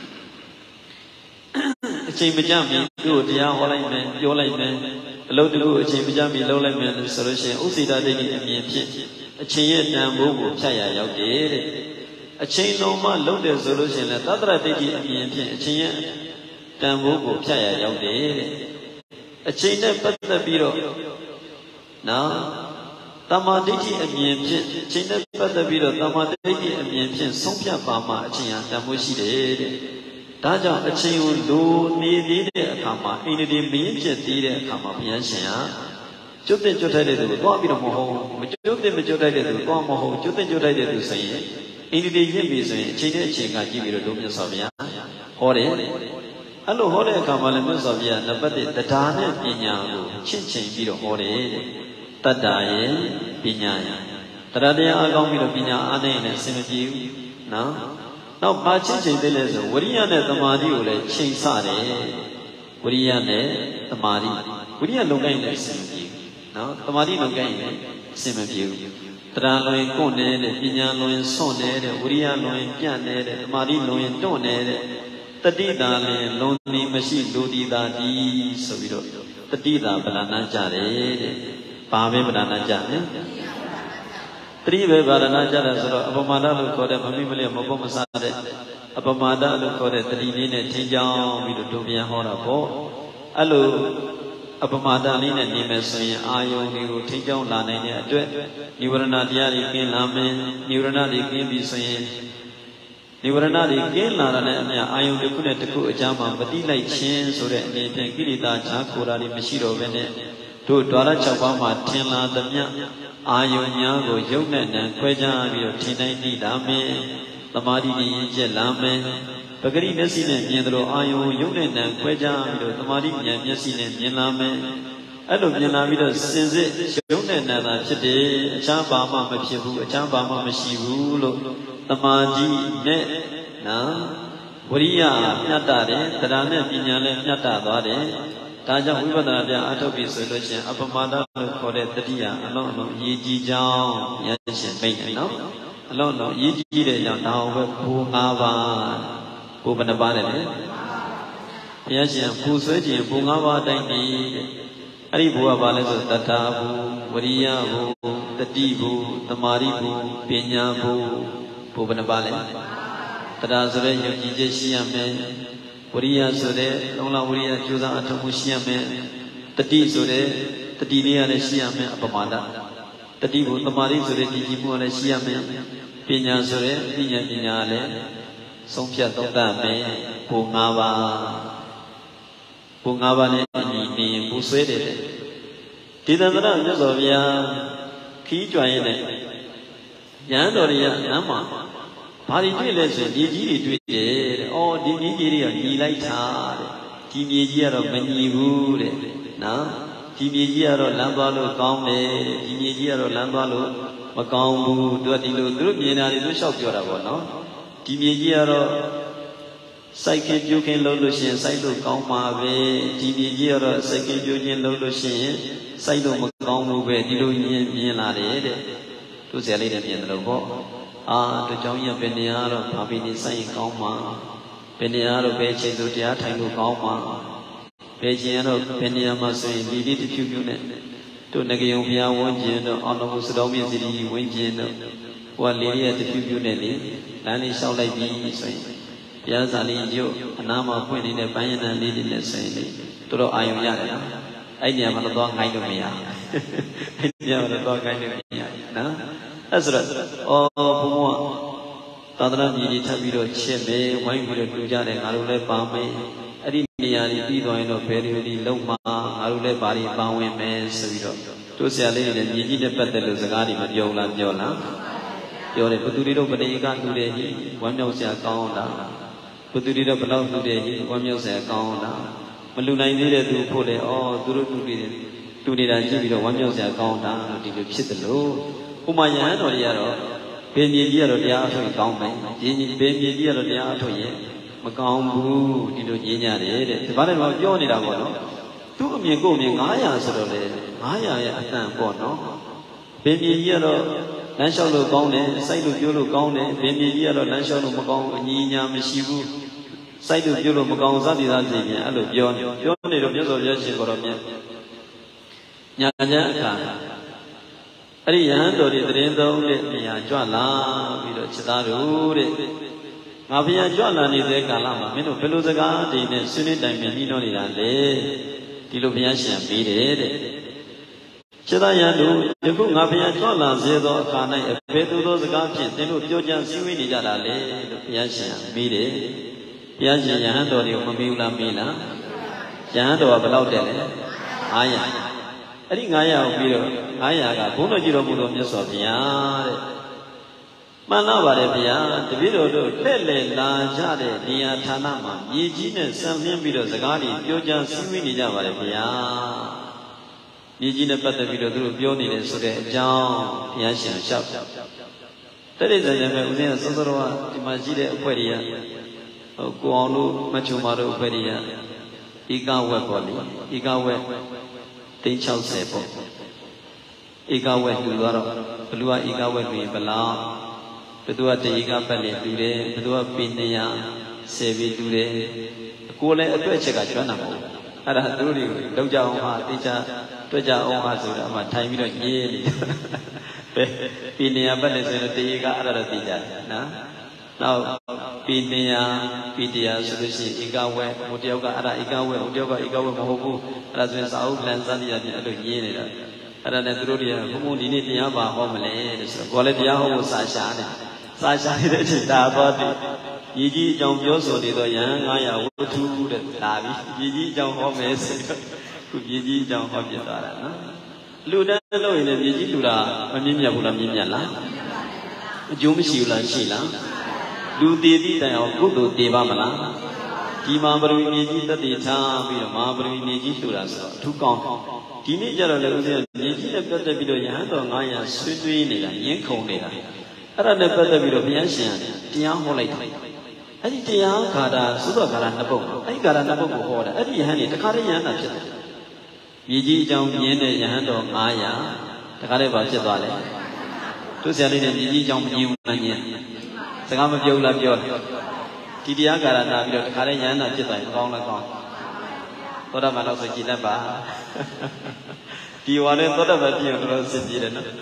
အချိန်မကြမီသူ့ကိုတရားဟောလိုက်မယ်ပြောလိုက်မယ်အလုပ်တကူအချိန်မကြမီလုပ်လိုက်မယ်လို့ဆိုလို့ရှိရင်ဥစ္စေတဒိဋ္ဌိအမြင်ဖြင့်အချိန်ရဲ့တန်ဖိုးကိုဖြတ်ရရောက်တယ်တဲ့အချိန်လုံးမှလုပ်တယ်ဆိုလို့ရှိရင်လည်းသတ္တရဒိဋ္ဌိအမြင်ဖြင့်အချိန်ရဲ့တန်ဖိုးကိုဖြတ်ရရောက်တယ်တဲ့အချိန်နဲ့ပတ်သက်ပြီးတော့နော်တမာဒိဋ္ဌိအမြင်ဖြင့်အချိန်နဲ့ပတ်သက်ပြီးတော့တမာဒိဋ္ဌိအမြင်ဖြင့်ဆုံးဖြတ်ပါမှအချိန်ဟာတန်ဖိုးရှိတယ်တဲ့ဒါကြောင့်အချိန်ကိုလိုနေသေးတဲ့အခါမှာအိန္ဒိမင်းဖြစ်သေးတဲ့အခါမှာဘုရားရှင်ဟာကျွတ်တဲ့ကျွတ်ထိုက်တဲ့သူကိုသွားပြီးတော့မဟုတ်မကျွတ်တဲ့မကျွတ်ထိုက်တဲ့သူကိုသွားမဟုတ်ကျွတ်တဲ့ကျွတ်ထိုက်တဲ့သူဆိုရင်အိန္ဒိရင့်ပြီဆိုရင်အချိန်နဲ့အချိန်ကကြည့်ပြီးတော့ဒုမြတ်စွာဘုရားဟောတယ်အဲ့လိုဟောတဲ့အခါမှာလည်းမြတ်စွာဘုရားနံပါတ်တစ်တရားနဲ့ပညာကိုချင့်ချိန်ပြီးတော့ဟောတယ်တတ္တရဲ့ပညာရဲ့တရားတရားအကောင်းပြီးတော့ပညာအားနဲ့လည်းအဆင်မပြေဘူးနော်နောက်ပါချင့်ချိန်သေးလဲဆိုဝရိယနဲ့သမာဓိကိုလည်းချိန်ဆတယ်ဝရိယနဲ့သမာဓိဝရိယလုံကိုင်းလည်းအဆင်မပြေဘူးနော်သမာဓိလုံကိုင်းလည်းအဆင်မပြေဘူးတရားလွင်ကွန့်နေတဲ့ပညာလွင်ဆွန့်နေတဲ့ဝရိယလွင်ပြန့်နေတဲ့သမာဓိလွင်တွန့်နေတဲ့တတိတာလည်းလွန်သည်မရှိလူဒီတာဒီဆိုပြီးတော့တတိတာဗလာဏကြတယ်တဲ့ဘာပဲဗလာဏကြလဲတတိပဲဗလာဏကြတယ်ဆိုတော့အပမာဒလို့ခေါ်တဲ့မမိမလေးမပုံမဆတဲ့အပမာဒလို့ခေါ်တဲ့တတိလေးနဲ့ထင်းကြောင်းပြီးတော့ဒုပြန်ဟောတာပေါ့အဲ့လိုအပမာဒလေးနဲ့နေမယ်ဆိုရင်အာယုန်တွေကိုထိကြောင်းလာနိုင်တဲ့အတွက်နိဝရဏတရားတွေကင်းလာမယ်နိဝရဏတွေကင်းပြီဆိုရင်နိဝရဏတွေကင်းလာတဲ့အမြအာယုန်တစ်ခုနဲ့တစ်ခုအကြားမှာမတိလိုက်ခြင်းဆိုတဲ့အနေဖြင့်ကိလေသာခြားခိုတာတွေမရှိတော့ဘဲနဲ့တို့ဓာရ၆ပါးမှာထင်လာသမျှအာယုန်များကိုယုတ်နဲ့နံခွဲခြားပြီးတော့ထင်တိုင်းသိလာမယ်သမာဓိဉာဏ်ကျက်လာမယ်ပဂရိမျက်စိနဲ့မြင်သလိုအာယုံရုပ်နဲ့နံခွဲခြားပြီးတော့သမာဓိဉာဏ်မျက်စိနဲ့မြင်လာမယ်အဲ့လိုမြင်လာပြီးတော့စင်စစ်ရုပ်နဲ့နံသာဖြစ်တယ်အခြားဘာမှမဖြစ်ဘူးအခြားဘာမှမရှိဘူးလို့သမာဓိနဲ့နော်ဝရိယမြတ်တာတယ်တရားနဲ့ပညာနဲ့မြတ်တာသွားတယ်ဒါကြောင့်ဝိပဿနာပြအထုတ်ပြီဆိုလို့ရှိရင်အပမဒလို့ခေါ်တဲ့တတိယအလုံးအလုံးအရေးကြီးကြောင်းဉာဏ်ရှင်မိတ်တယ်နော်အလုံးအလုံးအရေးကြီးတဲ့ကြောင့်ဒါဟောပဲဘူ၅ပါးဘူဘယ်နှပါးလဲလေဘုရားရှင်ဘူဆွဲခြင်းဘူ၅ပါးအတိုင်းဒီအဲ့ဒီဘူကဘာလဲဆိုတထာဘူဝရိယဘူတတိဘူသမာဓိဘူပညာဘူဘူဘယ်နှပါးလဲတထာဆိုတဲ့ယုံကြည်ချက်ရှိရမယ်ဝရိယဆိုတဲ့လုံလဝရိယကျိုးစားအထောက်မှုရှိရမယ်တတိဆိုတဲ့တတိလေးရလည်းရှိရမယ်အပမာဒတတိဘူသမာဓိဆိုတဲ့ဒီကြည်မှုလည်းရှိရမယ်ပညာဆိုတဲ့ပညာပညာလည်းဆုံးဖြတ်သုံးသပ်မယ်ဘူ၅ပါးဘူ၅ပါးနဲ့အညီနေရင်ဘူဆွဲတယ်ဒီသန္တရမြတ်စွာဘုရားခီးကြွရင်လည်းရဟန်းတော်တွေကလမ်းမှာဘာတွေတွေ့လဲဆိုရင်ဒီကြီးတွေတွေ့တယ်တဲ့။အော်ဒီကြီးကြီးတွေကညီလိုက်တာတဲ့။ဒီမြေကြီးကတော့မညီဘူးတဲ့။နော်။ဒီမြေကြီးကတော့လမ်းသွားလို့ကောင်းတယ်တဲ့။ဒီမြေကြီးကတော့လမ်းသွားလို့မကောင်းဘူး။သူကဒီလိုသူတို့မြင်တာတွေသူလျှောက်ပြောတာပေါ့နော်။ဒီမြေကြီးကတော့စိုက်ခင်ပြုခင်လုပ်လို့ရှိရင်စိုက်လို့ကောင်းပါပဲ။ဒီမြေကြီးကတော့စိုက်ခင်ပြုခြင်းလုပ်လို့ရှိရင်စိုက်လို့မကောင်းဘူးပဲဒီလိုမြင်မြင်လာတယ်တဲ့။သူဆရာလေးတွေမြင်တယ်လို့ပေါ့။အာတို့ကြောင့်ရဘယ်နေရာတော့ဘာဖြစ်နေဆိုင်ရင်ကောင်းမှာဘယ်နေရာတော့ဘယ်ချိန်ဆိုတရားထိုင်လို့ကောင်းမှာ Bejiano, Penyama, Lady to Unit, to Nagayomia, one geno, Honorable Sodomi City, one geno, one lady at the Unit, Lani shall like me, saying, Yazali, you, Anama, when in a bayan and leading the same, to the Ayomia. I never thought I knew me. I never thought I knew me. That's right. Oh, Tadra, you tell me to chip, why would you do that? And I will let Pame. I didn't need I know very Loma, I will let Bari Pame, man, so to say, and you need a better as a guardian of Yola Yola. You're a Puturido, but you can't do the one of your account. Puturido, but not today, one of your account. Maluna needed to put it all through to be to the Anjibio, one of the account down to the Chitalo. Umayan or Yaro, Penny Dear of the Ato Government, Jenny Penny Dear of the Ato Ye, Macambu, Dido Genia, the Baron of Johnny Davono. Two me go me Gaya, so the Gaya at that point, no? Penny Yero, National Gone, Side of Yolo Gone, Penny Yero, National Macon, Nina Mishibu. Side of Euro Magonzadi, I look beyond your little of your ship. Yaka Arian or the Rendo, Mia Joala, Vido Chitaru, Mavia Joala is a Galama, Mino Peluzaga, the Sunit and Menino Nilande, Tilopian beat it. Chedayanu, the book Mavia Joala, Zedo, Kana, a pedo those gapins, they look Jojan Siwini Jalale, the Piasia, beat it. Yaji Yahando, Mamula Mina, Yahando about it. Aya. I think Aya will be Aya, Puno Giro Mudo Sofia. Manava, the video, Lele, La Jade, Nia Tanama, Yijin, some Yambido Zagari, Yojan Siwini Java, Yijin, but the video through Bioni, so that John Yashan Shop. That is a name, Sosoro, Imagine Aquaria. Guano, Machumaro, Peria, Igawe Boli, Igawe, Tinchal Sepo, Igawe Lugaro, Lua Igawe Bala, Pedua de Iga Pele Dure, Pedua Pinea, Sevi Dure, Kule, a Pecha Janamo, Araduri, Doja Oma, Tija, Toja Oma, my time you don't yield. Pinea Benes and Tiga Aradija. Now, Pinia, Pidia, Sulusi, Igawe, Mutioga, Ara Igawe, Mutioga, Igawe, Mohobu, Razens Outland, Zania, Yena, Aranaturia, who did it Yaba, Homeland, Quality Yaho, Sasha, Sasha, the body. Yiji Jong Yoso, the young Aya, two, the Tavi, Yiji Jong Homes, Yiji Jong Hobiata. Luda, no, in the Yiji Lula, Aminia Bulaminiala, Jumishila, Shila. Do the good Devamala, Timabri Niji, the Dita, Mabri Niji to us, two count. Teenager of the Niji, the video Yando, Naya, Sweetwin, Yanko, Ada the video of Yansian, Tiaholite. I did Tian Kada, Sudakara Nabo, I got a Nabo order, I did hand it, the Kariana. Yiji Jong Yende Yando, Maya, the Kareva Chevale. To Salin and Yiji Jong Yu. Sagama Yola Yola Tidia Garana, Karayana, Jitai, long ago. What am I not a Jinaba? Do you want to thought about you? City?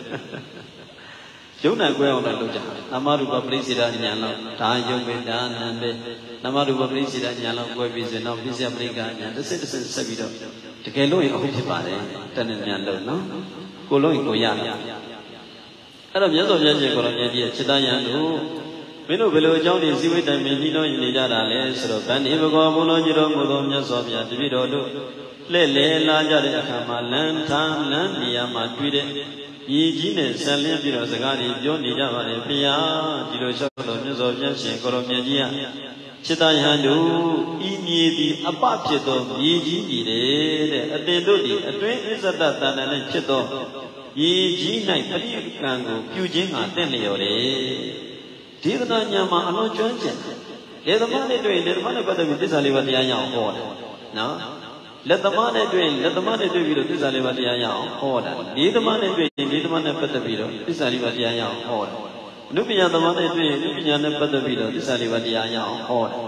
Jonah Guel Luja, Namaru Publicida Yano, Tayo Vedan, and Namaru Publicida Yano, Guavis and Visa Briga, and the citizens Savido. To Keloi of Hipare, Tanan, no? Coloi Goyana. Adam Yazo Yaji Colonia, Chidayano. Mino below Johnny Ziwit and Medino in Nijara Les, and Ivago Monogiro Modonia Sofia, Divido, Lele, Laja, Kamalan, Tan, Landia, Madrid, Yijin, Salim, Zagari, Johnny Java, Pia, Dilo Shakolo, Musovian, Colomia, Chitayanu, Ini, Apacheto, Yiji, a Dedodi, a twin is a data and a cheto, Yiji, Padikango, Eugene, and Tenliore. Tirana Yama, no Johnson. Let the money drain, let the money better with this Alivatian order. No? Let the money drain, let the money do with this Alivatian order. Need the money drain, need the money better video, this Alivatian order. Nubia the money drain, Nubia better video, this Alivatian order.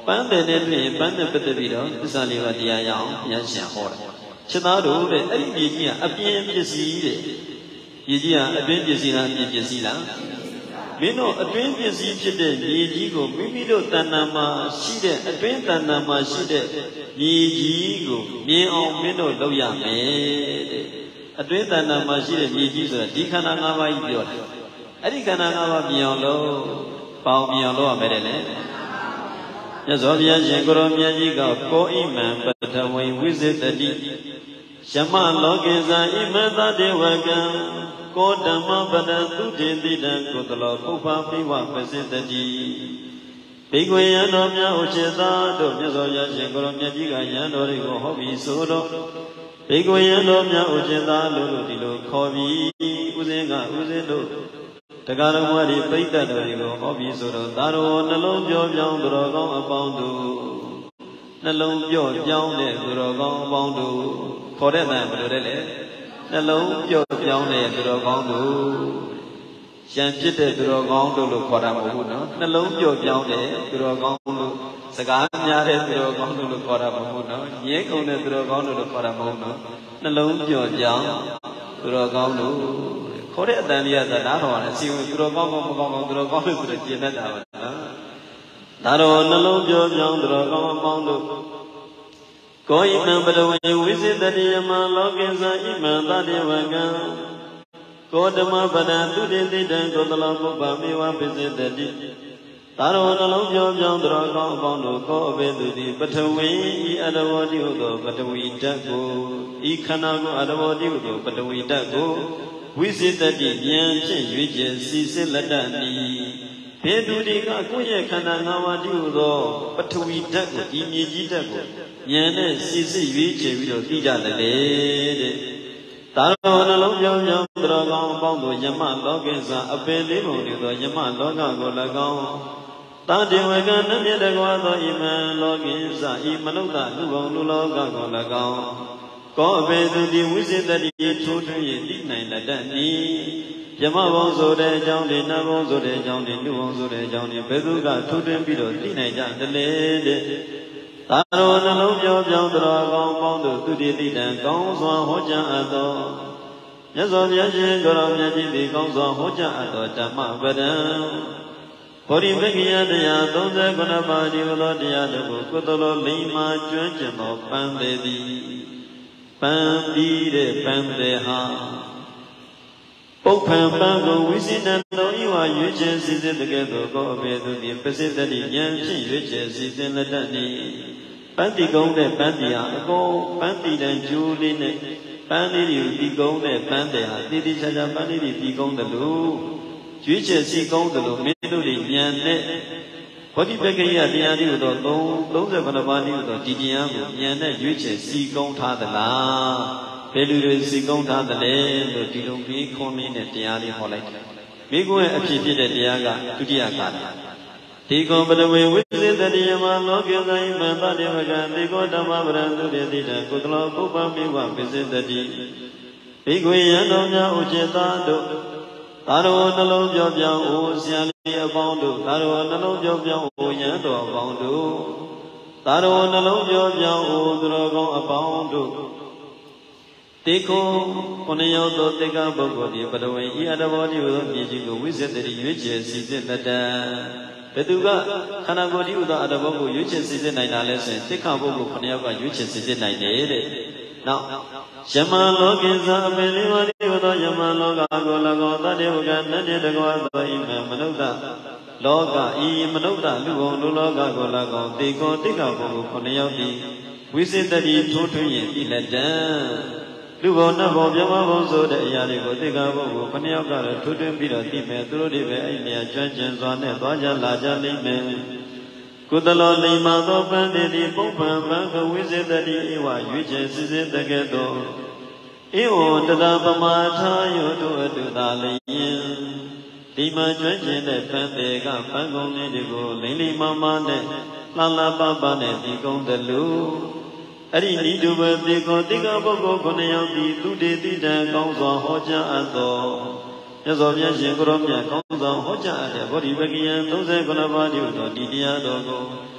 班的那边班的不得比了，三里个地样也想好了。其他路的哎，毕竟啊，边边是的，毕竟啊，边边是啦，边边是啦。没弄边边是ဖြစ်တဲ့မြေကြီးကိုမိမိတို့တဏ္ဍာမှာရှိတဲ့အတွင်းတဏ္ဍာမှာရှိတဲ့မြေကြီးကိုမြင်အောင်မင်းတို့လုပ်ရမယ်တဲ့အတွင်းတဏ္ဍာမှာရှိတဲ့မြေကြီးဆိုတာဒီခန္ဓာ၅ပါးကြီးပြောတယ်အဲ့ဒီခန္ဓာ၅ပါးမြင်အောင်လို့ပေါင်းမြင်အောင်လုပ်ရမယ်တဲ့လေမြတ်စွာဘုရားရှင်ကိုရောမြတ်ကြီးကကောဣမံပထဝီဝိဇ္ဇတတိယမလောကေဇာဣမသတေဝကံကောဓမ္မပဒံသုတေတိတံကုသလောပုပ္ပပိဝပစိတတိဘိက္ခွေယံတော်များဥจิตတို့မြတ်စွာဘုရားရှင်ကိုရောမြတ်ကြီးကယံတော်တွေကိုဟောပြီးဆိုတော့ဘိက္ခွေယံတော်များဥจิตလို့လို့ဒီလိုခေါ်ပြီးဥစဉ်ကဥစဉ်တို့တရားတော်မတွေပိဋကတ်တော်တွေကိုဟောပြီးဆိုတော့သာတော်နှလုံးပြောပြောင်းသူတော်ကောင်းအပေါင်းတို့နှလုံးပြော့ပြောင်းတဲ့သူတော်ကောင်းအပေါင်းတို့ခေါ်တဲ့နာဘယ်လိုလဲလဲနှလုံးပြော့ပြောင်းတဲ့သူတော်ကောင်းတို့ရှံဖြစ်တဲ့သူတော်ကောင်းတို့လို့ခေါ်တာမဟုတ်ဘူးနော်နှလုံးပြော့ပြောင်းတဲ့သူတော်ကောင်းတို့စကားများတဲ့သူတော်ကောင်းတို့လို့ခေါ်တာမဟုတ်ဘူးနော်ငြင်းခုန်တဲ့သူတော်ကောင်းတို့လို့ခေါ်တာမဟုတ်နော်နှလုံးပြော့ပြောင်းသူတော်ကောင်းတို့ခေါ်တဲ့အတန်လေးကသာနားထောင်ရတယ်အစီအဝင်သူတော်ကောင်းကောင်းမကောင်းကောင်းသူတော်ကောင်းလို့ဆိုတော့ကျင့်တတ်တာပါနော်ဒါတော့နှလုံးပြော့ပြောင်းသူတော်ကောင်းအပေါင်းတို့ကောဣမံပတဝေဝိစိတတိယမလောကိသဣမံသတေဝကံကောဓမ္မပဒံသုတေတိတံကောသလောပုပ္ပမေဝပိစိတတိသာရောနှလုံးပြောပြောင်းသူတော်ကောင်းအပေါင်းတို့ကောအဘေသူတိပထဝီဤအတဝတိဟုသောပထဝီဓာတ်ကိုဤခန္ဓာကိုအတဝတိဟုသောပထဝီဓာတ်ကိုဝိစိတတိဉာဏ်ဖြင့်ရွေးချယ်စီစစ်လက်တတ်၏ဘေသူတိကကိုယ့်ရဲ့ခန္ဓာ၅ပါးတည်းဟုသောပထဝီဓာတ်ကိုဤမြေကြီးဓာတ်ကိုဉာဏ်နဲ့စီစစ်ရွေးချယ်ပြီးတော့သိကြတယ်တဲ့သာရောနှလုံးပြောင်းပြောင်းသူတော်ကောင်းအပေါင်းတို့ယမလောကိစ္စအပင်လေးပုံတွေသောယမလောကကို၎င်းတတေဝကနမြတကွာသောဣမံလောကိစ္စဤမနုဿလူဘုံလူလောကကို၎င်းကောအဘေသူတိဝိစိတတိထိုးထွင်း၍သိနိုင်တတ်၏ယမဘုံဆိုတဲ့အကြောင်းတွေနတ်ဘုံဆိုတဲ့အကြောင်းတွေလူဘုံဆိုတဲ့အကြောင်းတွေဘယ်သူကထိုးထွင်းပြီးတော့သိနိုင်ကြတယ်လေတဲ့သာရောနှလုံးပြောပြောင်းတော်ကောင်းပေါင်းတို့သူတိတိတံကောင်းစွာဟောကြားအပ်သောမြတ်စွာဘုရားရှင်ကိုရောမြတ်ကြီးသည်ကောင်းစွာဟောကြားအပ်သောဓမ္မပဒံဘောဓိမဂ္ဂယတရားသုံးဆယ်ခုနစ်ပါးဒီလိုတရားတို့ကိုကုသလောလိမ္မာကျွမ်းကျင်သောပန်းသေးသည်ပန်းပြီးတဲ့ပန်းသေးဟာပုပ္ပံပန်းကိုဝိစိတံတော်ဤဝါရွေးချယ်စီစဉ်တကယ်သောကောအဘေသူသည်ပစိတ္တိဉာဏ်ဖြင့်ရွေးချယ်စီစဉ်လက်တတ်၏ပန်းတီကုန်းတဲ့ပန်းတီဟာအကုန်ပန်းတီတန်ကျိုးလေးနဲ့ပန်းလေးတွေကိုတီကုန်းတဲ့ပန်းတယ်ဟာတီတီချာချာပန်းလေးတွေတီကုန်းတယ်လို့ရွေးချယ်စီကုန်းတယ်လို့မင်းတို့တွေဉာဏ်နဲ့ဘောဓိပက္ခိယတရားတွေတော့သုံးဆယ်ခုနစ်ပါးတွေတော့ဒီတရားကိုဉာဏ်နဲ့ရွေးချယ်စီကုန်းထားသလားဘယ်လူတွေစီကုန်းထားသလဲလို့ဒီလိုပြီးခွန်လေးနဲ့တရားလေးဟောလိုက်တယ်မိကွန်းရဲ့အဖြစ်ဖြစ်တဲ့တရားကဒုတိယကာလဒီကောပတဝေဝိသေတတိယမလောကေသဣမံသတေဝကံဒီကောဓမ္မပရံသုတေတိတံကုသလောပုပ္ပမေဝပိစိတတိဘိက္ခွေယံတော်များဥจิตတို့သာရောနှလုံးပြောပြောင်းအိုဆရာလေးအပေါင်းတို့သာရောနှလုံးပြောပြောင်းအိုယံတော်အပေါင်းတို့သာရောနှလုံးပြောပြောင်းအိုသူတော်ကောင်းအပေါင်းတို့တေခောခုနှစ်ယောက်သောတေကပုဂ္ဂိုလ်ဒီပတဝေဤအတဘောတိဟုသောမြေကြီးကိုဝိဇ္ဇတိရွေးချယ်စီစစ်လက်တံဘယ်သူကခန္ဓာကိုယ်ဒီဟုသောအတဘောကိုရွေးချယ်စီစစ်နိုင်တာလဲဆိုရင်တေခပုဂ္ဂိုလ်ခုနှစ်ယောက်ကရွေးချယ်စီစစ်နိုင်တယ်တဲ့နောက်ယမလောကိသအပင်လေးပါးဒီဟုသောယမလောကကို၎င်းတတေဝကနတ်တေတကွာသောဣမံမနုဿလောကဤမနုဿလူဘုံလူလောကကို၎င်းတေကောတေခပုဂ္ဂိုလ်ခုနှစ်ယောက်သည်ဝိစိတတိထိုးထွင်းရင်ဤလက်တံလူဘုံနတ်ဘုံပြမဘုံဆိုတဲ့အရာတွေကိုသိက္ခာပုဂ္ဂိုလ်ခဏယောက်ကတော့ထွတ်တွင်းပြီးတော့သိမယ်သူတို့တွေပဲအဲ့နေရာကျွမ်းကျင်စွာနဲ့သွားကြလာကြလိမ့်မယ်ကုသလောလိမ္မာသောပန်းတေတိပုပ္ပံပန်းကဝိစေတတိဧဝရွေးချယ်စစ်စစ်တကဲ့သို့ဧဝံတတပမာထာယောတို့အတုသာလျင်ဒီမှာကျွမ်းကျင်တဲ့ပန်းတေကပန်းကုံလေးတွေကိုလိမ့်လိမ္မာမာနဲ့လှလှပပနဲ့ဒီကုန်းတယ်လို့အဲ့ဒီဤသူပဲတေကောတိကပုဂ္ဂိုလ်ခုနှစ်ယောက်သည်သူတေတိတံကောင်းစွာဟောကြားအပ်သောမြတ်စွာဘုရားရှင်ကိုရောမြတ်ကောင်းစွာဟောကြားအပ်တဲ့ဗောဓိပက္ခိယသုံးဆယ်ခုနစ်ပါးတည်းဟူသောဒီတရားတော်ကိုအ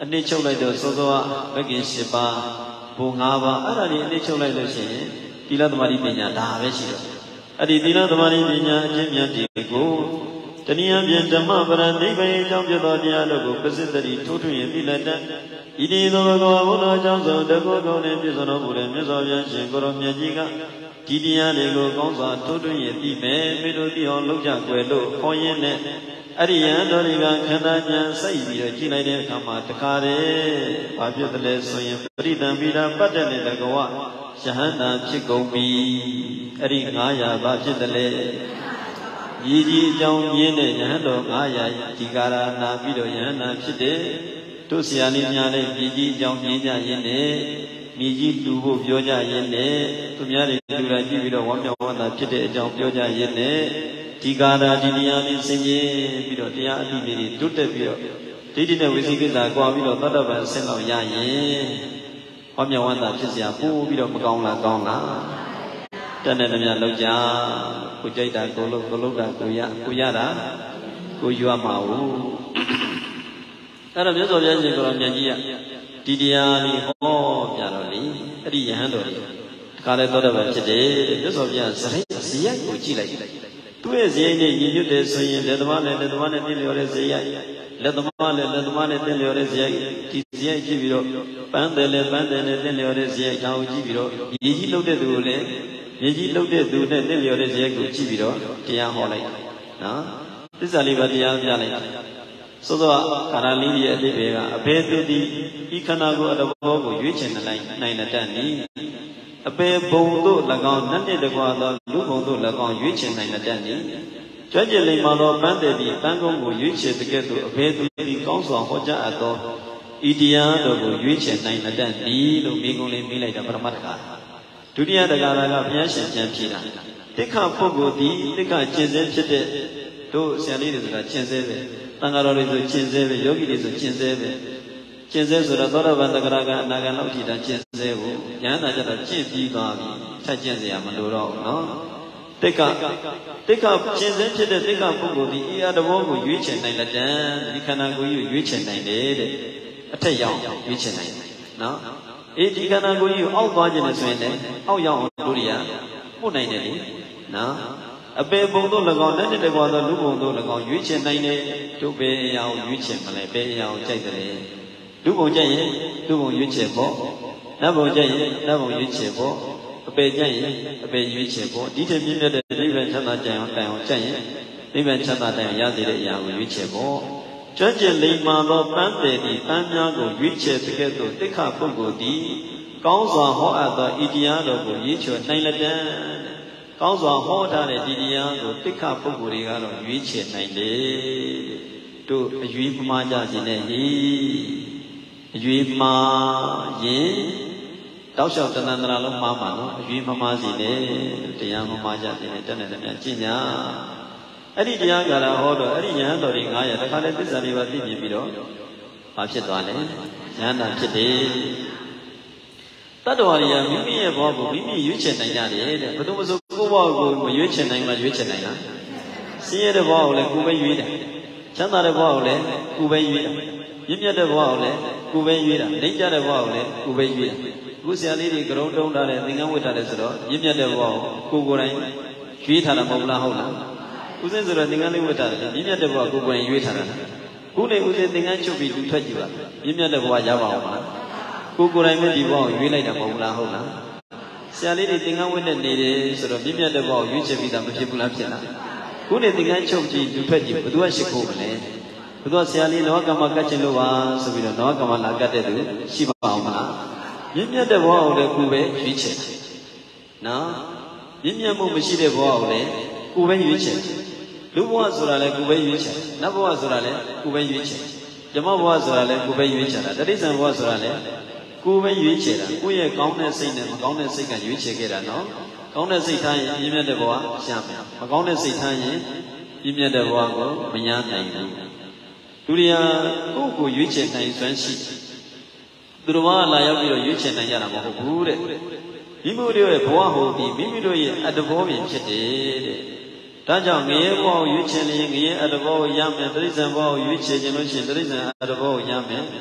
အနည်းချုပ်လိုက်တော့စောစောကမဂ်ကင်၈ပါးဘုံ၅ပါးအဲ့ဒါတွေအနည်းချုပ်လိုက်လို့ရှိရင်သီလသမารိပညာဒါပဲရှိတော့အဲ့ဒီသီလသမารိပညာအချင်းများတွေကိုတနည်းအားဖြင့်ဓမ္မပရနိဗ္ဗာန်အကြောင်းပြသောတရားတို့ကိုပစ္စည်းတည်းထိုးထွင်းရသိလက်တတ်ဤတည်သောဘဂဝါဘုရားအကြောင်းဆုံးတကောကောင်းနှင့်ပြည့်စုံတော်မူတဲ့မြတ်စွာဘုရားရှင်ကိုရောမြတ်ကြီးကဒီတရားတွေကိုကောင်းစွာထိုးထွင်းရသိမယ်မိတို့သိအောင်လုပ်ကြွယ်လို့ခေါ်ရင်းနဲ့အဲ့ဒီယံတော်တွေကခန္ဓာဉာဏ်စိုက်ပြီးတော့ကြည့်လိုက်တဲ့အခါမှာတခါတည်းဘာဖြစ်တယ်လဲဆိုရင်ပရိသံပိတာပတ်တဲ့တဲ့ဘဂဝါယဟန္တာဖြစ်ကုန်ပြီအဲ့ဒီ၅ရာဘာဖြစ်တယ်လဲရည်ကြီးအကြောင်းရင်းတဲ့ယဟန်တော်၅ရာဒီကာရနာပြီးတော့ယဟန္တာဖြစ်တယ်တို့ဆရာလေးများလည်းပြည်ကြီးအကြောင်းရင်းကြရင်းနဲ့မြေကြီးတူဖို့ပြောကြရင်းနဲ့သူများတွေလူတိုင်းကြည့်ပြီးတော့ဝမ်းမြောက်ဝမ်းသာဖြစ်တဲ့အကြောင်းပြောကြရင်းနဲ့ဒီကာရဒီတရားလေးဆင်ခြင်ပြီးတော့တရားအတိလေးတွေတွတ်တက်ပြီးတော့ဒိဋ္ဌိနဲ့ဝိသိကိစ္စကွာပြီးတော့သတ္တဗံဆင်းလောက်ရရင်ဝမ်းမြောက်ဝမ်းသာဖြစ်စရာပို့ပြီးတော့မကောင်းလားကောင်းလားတန်တဲ့တည်းများလောက်ကြကိုကြိုက်တာကိုလို့ကိုလို့တာကိုရကိုရတာကိုယူရမှာဟုတ်အဲ့တော့မြတ်စွာဘုရားရှင်ကိုရောမြတ်ကြီးကဒီတရားလေးဟောပြတော့လေအဲ့ဒီယဟန်တော်လေးတခါလဲသောတပန်ဖြစ်တယ်မြတ်စွာဘုရားဇရိဇယကိုကြည့်လိုက်သူ့ရဲ့ဇယနဲ့ညီညွတ်တယ်ဆိုရင်လက်သမားနဲ့လက်သမားနဲ့တင်းလျော်တဲ့ဇယလက်သမားနဲ့လက်သမားနဲ့တင်းလျော်တဲ့ဇယဒီဇယကြည့်ပြီးတော့ပန်းတယ်နဲ့ပန်းတယ်နဲ့တင်းလျော်တဲ့ဇယကြောင်းကြည့်ပြီးတော့ညီကြီးလှုပ်တဲ့သူကိုလည်းညီကြီးလှုပ်တဲ့သူနဲ့တင်းလျော်တဲ့ဇယကိုကြည့်ပြီးတော့တရားဟောလိုက်နော်သစ္စာလေးပါးတရားပြလိုက်သောသောကာရလေးရဲ့အတိပ္ပယ်ကအဘယ်သူဒီဤခန္ဓာကိုယ်အတဘောကိုရွေးချယ်နိုင်နိုင်တတ်နီအပေဘုံတို့၎င်းနတ်နှစ်တကွာသောလူဘုံတို့၎င်းရွေးချယ်နိုင်တတ်နီကြွကြလိမ္မာသောပန်းတယ်ဒီပန်းကုန်းကိုရွေးချယ်တဲ့ကဲ့သို့အဘယ်သူဒီကောင်းစွာဟောကြားအပ်သောဤတရားတော်ကိုရွေးချယ်နိုင်တတ်နီလို့မိကုံလေးမိလိုက်တာပရမတ္တကဒုတိယတက္ကရာကဘုရားရှင်ပြန်ဖြေတာတိခပုဂ္ဂိုလ်ဒီတိခကျင့်စေဖြစ်တဲ့တို့ဆရာလေးတွေဆိုတာကျင့်စေပဲတန်ဃာတော်တွေဆိုကျင့်စေပဲယောဂီတွေဆိုကျင့်စေပဲကျင့်စေဆိုတော့သောတာပန်တက္ကရာကအနာဂတ်လောက်ထိတာကျင့်စေဖို့ဉာဏ်သာကျတော့ကျင့်ပြီးသွားပြီထပ်ကျင့်เสียမလို့တော့ဘူးနော်တိက္ကတိက္ကကျင့်စေဖြစ်တဲ့တိက္ကပုဂ္ဂိုလ်ဒီအရာတော်ကိုရွေးချယ်နိုင်တဲ့ဒီခန္ဓာကိုယ်ကြီးရွေးချယ်နိုင်တယ်တဲ့အထက်ရောက်ရွေးချယ်နိုင်တယ်နော်အေးဒီခန္ဓာကိုယ်ကြီးအောက်သွားခြင်းနဲ့ဆိုရင်လည်းအောက်ရောက်အောင်တို့တွေကပို့နိုင်တယ်လေနော်အပေဘုံတို့၎င်းနဲ့တကွာသောလူဘုံတို့၎င်းရွေးချယ်နိုင်တယ်တို့ပဲအရာကိုရွေးချယ်မလဲပဲအရာကိုကြိုက်တယ်လူဘုံကြိုက်ရင်လူဘုံရွေးချယ်ဖို့နတ်ဘုံကြိုက်ရင်နတ်ဘုံရွေးချယ်ဖို့အပေကြိုက်ရင်အပေရွေးချယ်ဖို့ဒီထက်မြင့်မြတ်တဲ့နိဗ္ဗာန်ချမ်းသာကြအောင်တိုင်အောင်ကြိုက်ရင်နိဗ္ဗာန်ချမ်းသာတိုင်အောင်ရစေတဲ့အရာကိုရွေးချယ်ဖို့ကြွကျင်လိမ္မာသောပန်းတယ်ဒီပန်းများကိုရွေးချယ်တဲ့ကဲ့သို့တိခပုဂ္ဂိုလ်ဒီကောင်းစွာဟောအပ်သောဤတရားတော်ကိုရွေးချယ်နိုင်လက်တံကောင်းစွာဟောထားတဲ့ဒီတရားကိုတိခပုဂ္ဂိုလ်တွေကတော့ရွေးချယ်နိုင်တယ်တို့အရွေးမမှားကြခြင်းနဲ့ဟိအရွေးမှားရင်တောက်လျှောက်တဏ္ဍာလုံးမှားမှာနော်အရွေးမမှားစီနဲ့တရားမမှားကြခြင်းနဲ့တတ်တဲ့များကျင့်ညာအဲ့ဒီတရားကလာဟောတော့အဲ့ဒီဉာဏ်တော်တွေ၅ရာတခါလဲသစ္စာလေးပါးသိမြင်ပြီးတော့ဘာဖြစ်သွားလဲဉာဏ်သာဖြစ်တယ်တတ္တဝါတွေကမိမိရဲ့ဘောကိုမိမိရွေးချယ်နိုင်ကြတယ်တဲ့ဘယ်သူမှဆိုကိုယ့်ဘောကိုမရွေးချယ်နိုင်မှရွေးချယ်နိုင်လားဆင်းရဲတဲ့ဘောကိုလည်းကိုယ်ပဲရွေးတယ်ချမ်းသာတဲ့ဘောကိုလည်းကိုယ်ပဲရွေးတယ်မြင့်မြတ်တဲ့ဘောကိုလည်းကိုယ်ပဲရွေးတာလိမ့်ကျတဲ့ဘောကိုလည်းကိုယ်ပဲရွေးတာအခုဆရာလေးတွေကရုံတုံးထားတယ်သင်္ကန်းဝတ်ထားတယ်ဆိုတော့မြင့်မြတ်တဲ့ဘောကိုကိုယ်ကိုယ်တိုင်ရွေးထားတာမဟုတ်လားဟုတ်လားဦးစင်းဆိုတော့သင်္ကန်းလေးဝတ်ထားတယ်မြင့်မြတ်တဲ့ဘောကိုကိုယ်ကိုယ်တိုင်ရွေးထားတာခုနေဦးစင်းသင်္ကန်းချုပ်ပြီးလူထွက်ကြည့်ပါမြင့်မြတ်တဲ့ဘောရပါအောင်မလားကိုကိုယ်တိုင်ပဲဒီဘောကိုရွေးလိုက်တာမဟုတ်လားဟုတ်လားဆရာလေးတွေသင်္ကန်းဝတ်နဲ့နေတယ်ဆိုတော့မြင့်မြတ်တဲ့ဘောကိုရွေးချယ်ပြီးသားမဖြစ်ဘူးလားဖြစ်လားခုနေသင်္ကန်းချုပ်ကြည့်လူထွက်ကြည့်ဘယ်သူကရှိခိုးမလဲဘုရားဆရာလေးလောကမှာကတ်ချင်လို့ပါဆိုပြီးတော့လောကမှာလာကတ်တဲ့သူရှိပါအောင်မလားမြင့်မြတ်တဲ့ဘောကိုလည်းကိုယ်ပဲရွေးချယ်နော်မြင့်မြတ်မှုမရှိတဲ့ဘောကိုလည်းကိုယ်ပဲရွေးချယ်လူဘဝဆိုတာလည်းကိုယ်ပဲရွေးချယ်နတ်ဘဝဆိုတာလည်းကိုယ်ပဲရွေးချယ်ဓမ္မဘဝဆိုတာလည်းကိုယ်ပဲရွေးချယ်တာတတိယဘဝဆိုတာလည်းကိုယ်ပဲရွေးချယ်တာကိုယ့်ရဲ့ကောင်းတဲ့စိတ်နဲ့မကောင်းတဲ့စိတ်ကရွေးချယ်ခဲ့တာနော်ကောင်းတဲ့စိတ်ထားရင်မြင့်မြတ်တဲ့ဘဝရမယ်မကောင်းတဲ့စိတ်ထားရင်မြင့်မြတ်တဲ့ဘဝကိုမရနိုင်ဘူးလူတွေဟာကိုယ့်ကိုရွေးချယ်နိုင်စွမ်းရှိသူတော်ဘာလာရောက်ပြီးတော့ရွေးချယ်နိုင်ကြတာမဟုတ်ဘူးတဲ့မိမိတို့ရဲ့ဘဝဟောပြီးမိမိတို့ရဲ့အတ္တဘောပင်ဖြစ်တယ်တဲ့ဒါကြောင့်ငရဲဘဝကိုရွေးချယ်ရင်ငရဲအတ္တဘောကိုရမယ်တိရစ္ဆာန်ဘဝကိုရွေးချယ်ခြင်းလို့ရှိရင်တိရစ္ဆာန်အတ္တဘောကိုရမယ်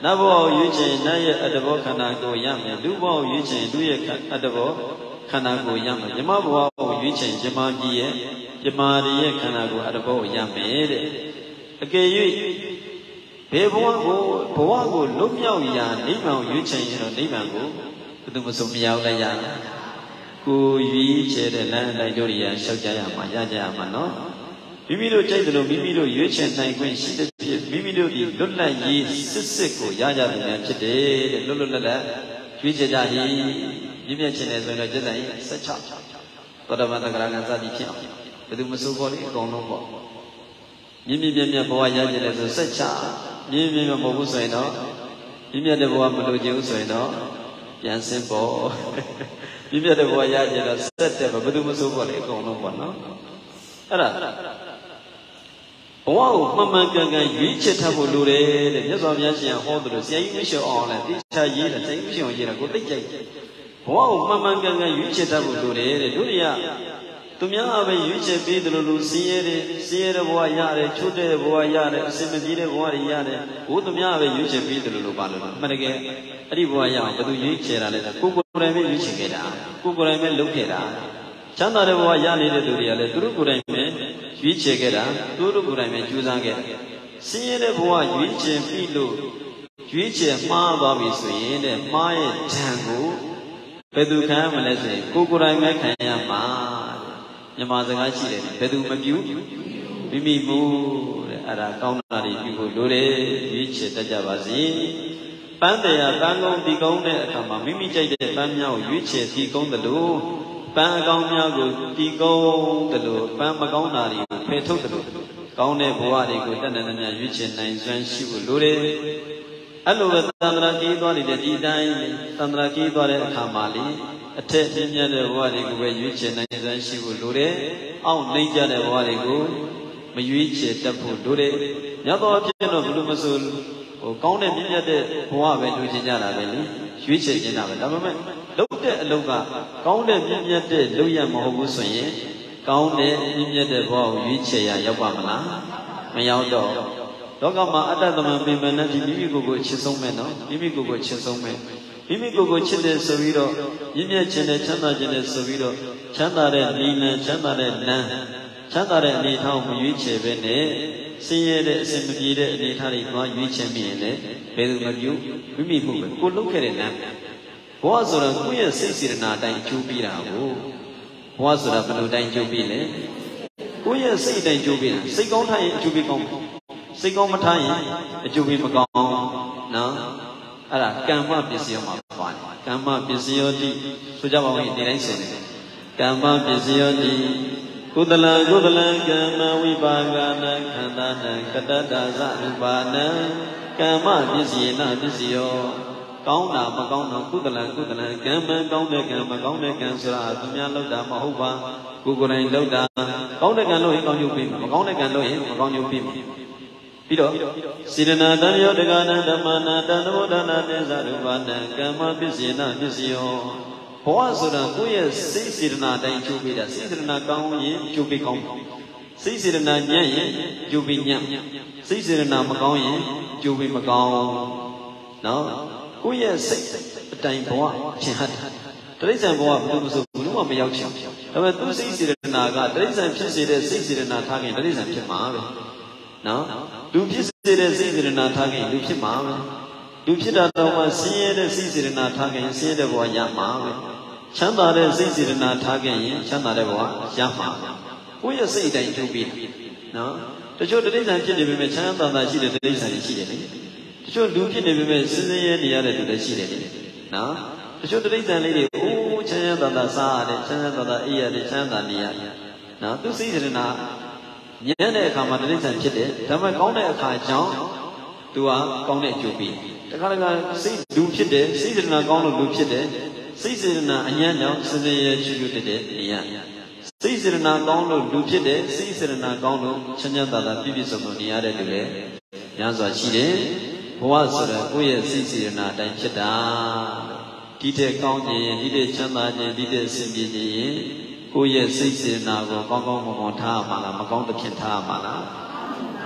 နဘောရွေးချင်နတ်ရဲ့အတ္တဘောခန္ဓာကိုရမယ်လူဘောရွေးချင်လူရဲ့အတ္တဘောခန္ဓာကိုရမယ်မြမဘဝကိုရွေးချင်မြမကြီးရဲ့မြမရီရဲ့ခန္ဓာကိုအတ္တဘောကိုရမယ်တဲ့အကယ်၍ဘယ်ဘဝကိုဘဝကိုလွတ်မြောက်ရာနိဗ္ဗာန်ကိုရွေးချင်ရင်တော့နိဗ္ဗာန်ကိုဘယ်သူမှမဆုံးမရောက်လိုက်ရကိုရွေးချယ်တဲ့လမ်းအတိုင်းတို့ရရှောက်ကြရမှာရကြရမှာနော်မိမိတို့ကြိုက်တယ်လို့မိမိတို့ရွေးချယ်နိုင်ခွင့်ရှိတဲ့ဖြစ်မိမိတို့ဒီလွတ်လပ်ရေးစစ်စစ်ကိုရကြတယ်များဖြစ်တယ်တဲ့လွတ်လွတ်လပ်လပ်ရွေးချယ်ကြသည်မြင့်မြတ်ခြင်းနဲ့ဆိုရင်တော့ကျက်ဆိုင်ဆက်ချသောတပန်သက္ကရာကံစသည်ဖြစ်အောင်ဘယ်သူမစိုးခေါ်လိအကုန်လုံးပေါ့မြင့်မြင့်မြတ်မြတ်ဘဝရကြတယ်ဆိုဆက်ချမြင့်မြင့်မြတ်မဟုတ်ဘူးဆိုရင်တော့မြင့်မြတ်တဲ့ဘဝမလိုချင်ဘူးဆိုရင်တော့ပြန်စင်းပေါ့မြင့်မြတ်တဲ့ဘဝရကြတော့ဆက်တယ်ဘယ်သူမစိုးခေါ်လိအကုန်လုံးပေါ့နော်အဲ့ဒါဘဝကိုမှန်မှန်ကန်ကန်ရွေးချယ်ထားဖို့လိုတယ်တဲ့မြတ်စွာဘုရားရှင်ဟောသလိုဆရာကြီးမရှိအောင်လည်းတိကျရေးတယ်ဆရာကြီးမရှိအောင်ရေးတာကိုသိကြိုက်ဘဝကိုမှန်မှန်ကန်ကန်ရွေးချယ်ထားဖို့လိုတယ်တဲ့တို့တွေကသူများအပဲရွေးချယ်ပေးတယ်လို့လို့စည်ရဲတယ်စည်ရဲတဲ့ဘဝရတယ်ချွတ်တဲ့ဘဝရတယ်အစင်မပြေတဲ့ဘဝတွေရတယ်ဘိုးသူများအပဲရွေးချယ်ပေးတယ်လို့လို့ပါလို့မှန်တကယ်အဲ့ဒီဘဝရအောင်ဘယ်သူရွေးချယ်တာလဲဆိုကိုကိုယ်တိုင်ပဲရွေးချယ်ခဲ့တာကိုကိုယ်တိုင်ပဲလုပ်ခဲ့တာချမ်းသာတဲ့ဘဝရနေတဲ့သူတွေကလည်းသူတို့ကိုယ်တိုင်ပဲရွေးချယ်ခဲ့တာသူတို့ကိုယ်တိုင်ပဲကြိုးစားခဲ့တယ်ဆင်းရဲတဲ့ဘဝရွေးချယ်ပြီးလို့ရွေးချယ်မှားသွားပြီဆိုရင်တဲ့မှားရဲ့ဓာတ်ကိုဘယ်သူခံရမလဲဆိုရင်ကိုယ်ကိုယ်တိုင်ပဲခံရမှာမြန်မာစကားရှိတယ်ဘယ်သူမပြုမိမိမူတဲ့အဲ့ဒါကောင်းတာတွေပြုဖို့လိုတယ်ရွေးချယ်တတ်ကြပါစေပန်းတရားပန်းကုန်းဒီကုန်းတဲ့အခါမှာမိမိကြိုက်တဲ့ပန်းများကိုရွေးချယ်ဒီကုန်းတယ်လို့ပန်းအကောင်းများကိုဒီကုန်းတယ်လို့ပန်းမကောင်းတာတွေကိုဖယ်ထုတ်တယ်လို့ကောင်းတဲ့ဘဝတွေကိုတတ်တဲ့များရွေးချယ်နိုင်စွမ်းရှိဖို့လိုတယ်အဲ့လိုပဲသန္တရာကြီးသွားနေတဲ့ဒီတိုင်းသန္တရာကြီးသွားတဲ့အခါမှာလေအထက်ပြင်းပြတဲ့ဘဝတွေကိုပဲရွေးချယ်နိုင်စွမ်းရှိဖို့လိုတယ်အောင့်နှိမ့်ကြတဲ့ဘဝတွေကိုမရွေးချယ်တတ်ဖို့လိုတယ်ညတော့အဖြစ်တော့ဘယ်လိုမဆိုဟိုကောင်းတဲ့ပြင်းပြတဲ့ဘဝပဲလူချင်ကြတာပဲလေရွေးချယ်နေတာပဲဒါပေမဲ့လုပ်တဲ့အလုပ်ကကောင်းတဲ့ပြင်းပြတဲ့လုပ်ရမဟုတ်ဘူးဆိုရင်ကောင်းတဲ့ပြင်းပြတဲ့ဘဝကိုရွေးချယ်ရရောက်ပါမလားမရောက်တော့လောကမှာအတ္တသမံပင်ပန်းနဲ့ဒီမိမိကိုယ်ကိုချစ်ဆုံးမဲ့နော်မိမိကိုယ်ကိုချစ်ဆုံးမဲ့မိမိကိုယ်ကိုချစ်တယ်ဆိုပြီးတော့မြင့်မြတ်ခြင်းနဲ့ချမ်းသာခြင်းနဲ့ဆိုပြီးတော့ချမ်းသာတဲ့နိလန်ချမ်းသာတဲ့နန်းချမ်းသာတဲ့အနေထားကိုရွေးချယ်ပဲနဲ့ဆင်းရဲတဲ့အစင်မပြေတဲ့အနေထားတွေမှာရွေးချယ်မိရင်လည်းဘယ်သူမပြုမိမိမှုပဲကိုလုပ်ခဲ့တဲ့နန်းဘဝဆိုတာကိုယ့်ရဲ့စိတ်စေတနာအတိုင်းကျိုးပြီးတာကိုဘဝဆိုတာဘယ်လိုတိုင်းကျိုးပြီးလဲကိုယ့်ရဲ့စိတ်အတိုင်းကျိုးပြီးတာစိတ်ကောင်းထားရင်အကျိုးပေးကောင်းစိတ်ကောင်းမထားရင်အကျိုးပေးမကောင်းနော်အဲ့ဒါကမ္မပစ္စယောမှာပါတယ်ကမ္မပစ္စယောတိဆိုကြပါဦးဒီတိုင်းဆိုနေတယ်ကမ္မပစ္စယောတိကုသလံကုသလံကမ္မဝိပါကနာခန္ဓာနံကတ္တတာသဥပါနံကမ္မပစ္စယေနပစ္စယောကောင်းတာမကောင်းတော့ကုသလံကုသလံကံမကောင်းတဲ့ကံမကောင်းတဲ့ကံဆိုတာသူများလုပ်တာမဟုတ်ပါကိုယ်ကိုယ်တိုင်လုပ်တာကောင်းတဲ့ကံလုပ်ရင်ကောင်းကျိုးပေးမှာမကောင်းတဲ့ကံလုပ်ရင်မကောင်းကျိုးပေးမှာပြီးတော့စေတနာတံယောတက္ကနာဓမ္မနာတံသဘောဒနာတေဇရူပနံကမ္မပစ္စေနပစ္စယောဘဝဆိုတာကိုယ့်ရဲ့စိတ်စေတနာတိုင်းကျိုးပေးတာစိတ်စေတနာကောင်းရင်ကျိုးပေးကောင်းစိတ်စေတနာညံ့ရင်ကျိုးပေးညံ့စိတ်စေတနာမကောင်းရင်ကျိုးပေးမကောင်းနော်ကိုယ့်ရဲ့စိတ်အတိုင်းဘဝထင်ဟတ်တရိစ္ဆာန်ဘဝဘယ်လိုဆိုဘလို့မှမရောက်ချင်ဒါပေမဲ့သူစိတ်စေတနာကတရိစ္ဆာန်ဖြစ်စေတဲ့စိတ်စေတနာထားခင်တရိစ္ဆာန်ဖြစ်မှာပဲနော်လူဖြစ်စေတဲ့စိတ်စေတနာထားခင်လူဖြစ်မှာပဲလူဖြစ်တာတော့မှဆင်းရဲတဲ့စိတ်စေတနာထားခင်ဆင်းရဲတဲ့ဘဝရမှာပဲချမ်းသာတဲ့စိတ်စေတနာထားခင်ရင်ချမ်းသာတဲ့ဘဝရမှာကိုယ့်ရဲ့စိတ်အတိုင်းကျုပ်ပြီးနော်တချို့တရိစ္ဆာန်ဖြစ်နေပေမဲ့ချမ်းသာသာရှိတဲ့တရိစ္ဆာန်ရှိတယ်လေတချို့လူဖြစ်နေပေမဲ့စင်းစင်းရဲနေရတဲ့သူလည်းရှိတယ်လေနော်တချို့တရိစ္ဆာန်လေးတွေအိုးချမ်းသာသာစားရတယ်ချမ်းသာသာအေးရတယ်ချမ်းသာနေရတယ်နော်သူစိတ်စေတနာညံ့တဲ့အခါမှာတရိစ္ဆာန်ဖြစ်တယ်ဒါပေမဲ့ကောင်းတဲ့အခါကြောင့်သူကကောင်းတဲ့အကျိုးပေးတခါတခါစိတ်လူဖြစ်တယ်စိတ်စေတနာကောင်းလို့လူဖြစ်တယ်စိတ်စေတနာအညံ့ကြောင့်စင်စင်ရဲရှိရှိတတ်တဲ့အရာစိတ်စေတနာကောင်းလို့လူဖြစ်တယ်စိတ်စေတနာကောင်းလို့ချမ်းချမ်းသာသာပြည့်ပြည့်စုံစုံနေရတဲ့လူလည်းများစွာရှိတယ်ဘဝဆိုတာကိုယ့်ရဲ့စိတ်စေတနာအတိုင်းဖြစ်တာဒီတဲ့ကောင်းခြင်းဒီတဲ့ချမ်းသာခြင်းဒီတဲ့အစဉ်ပြေခြင်းကိုယ့်ရဲ့စိတ်စေတနာကိုကောင်းကောင်းမွန်မွန်ထားရမှာလားမကောင်းသဖြင့်ထားရမှာလား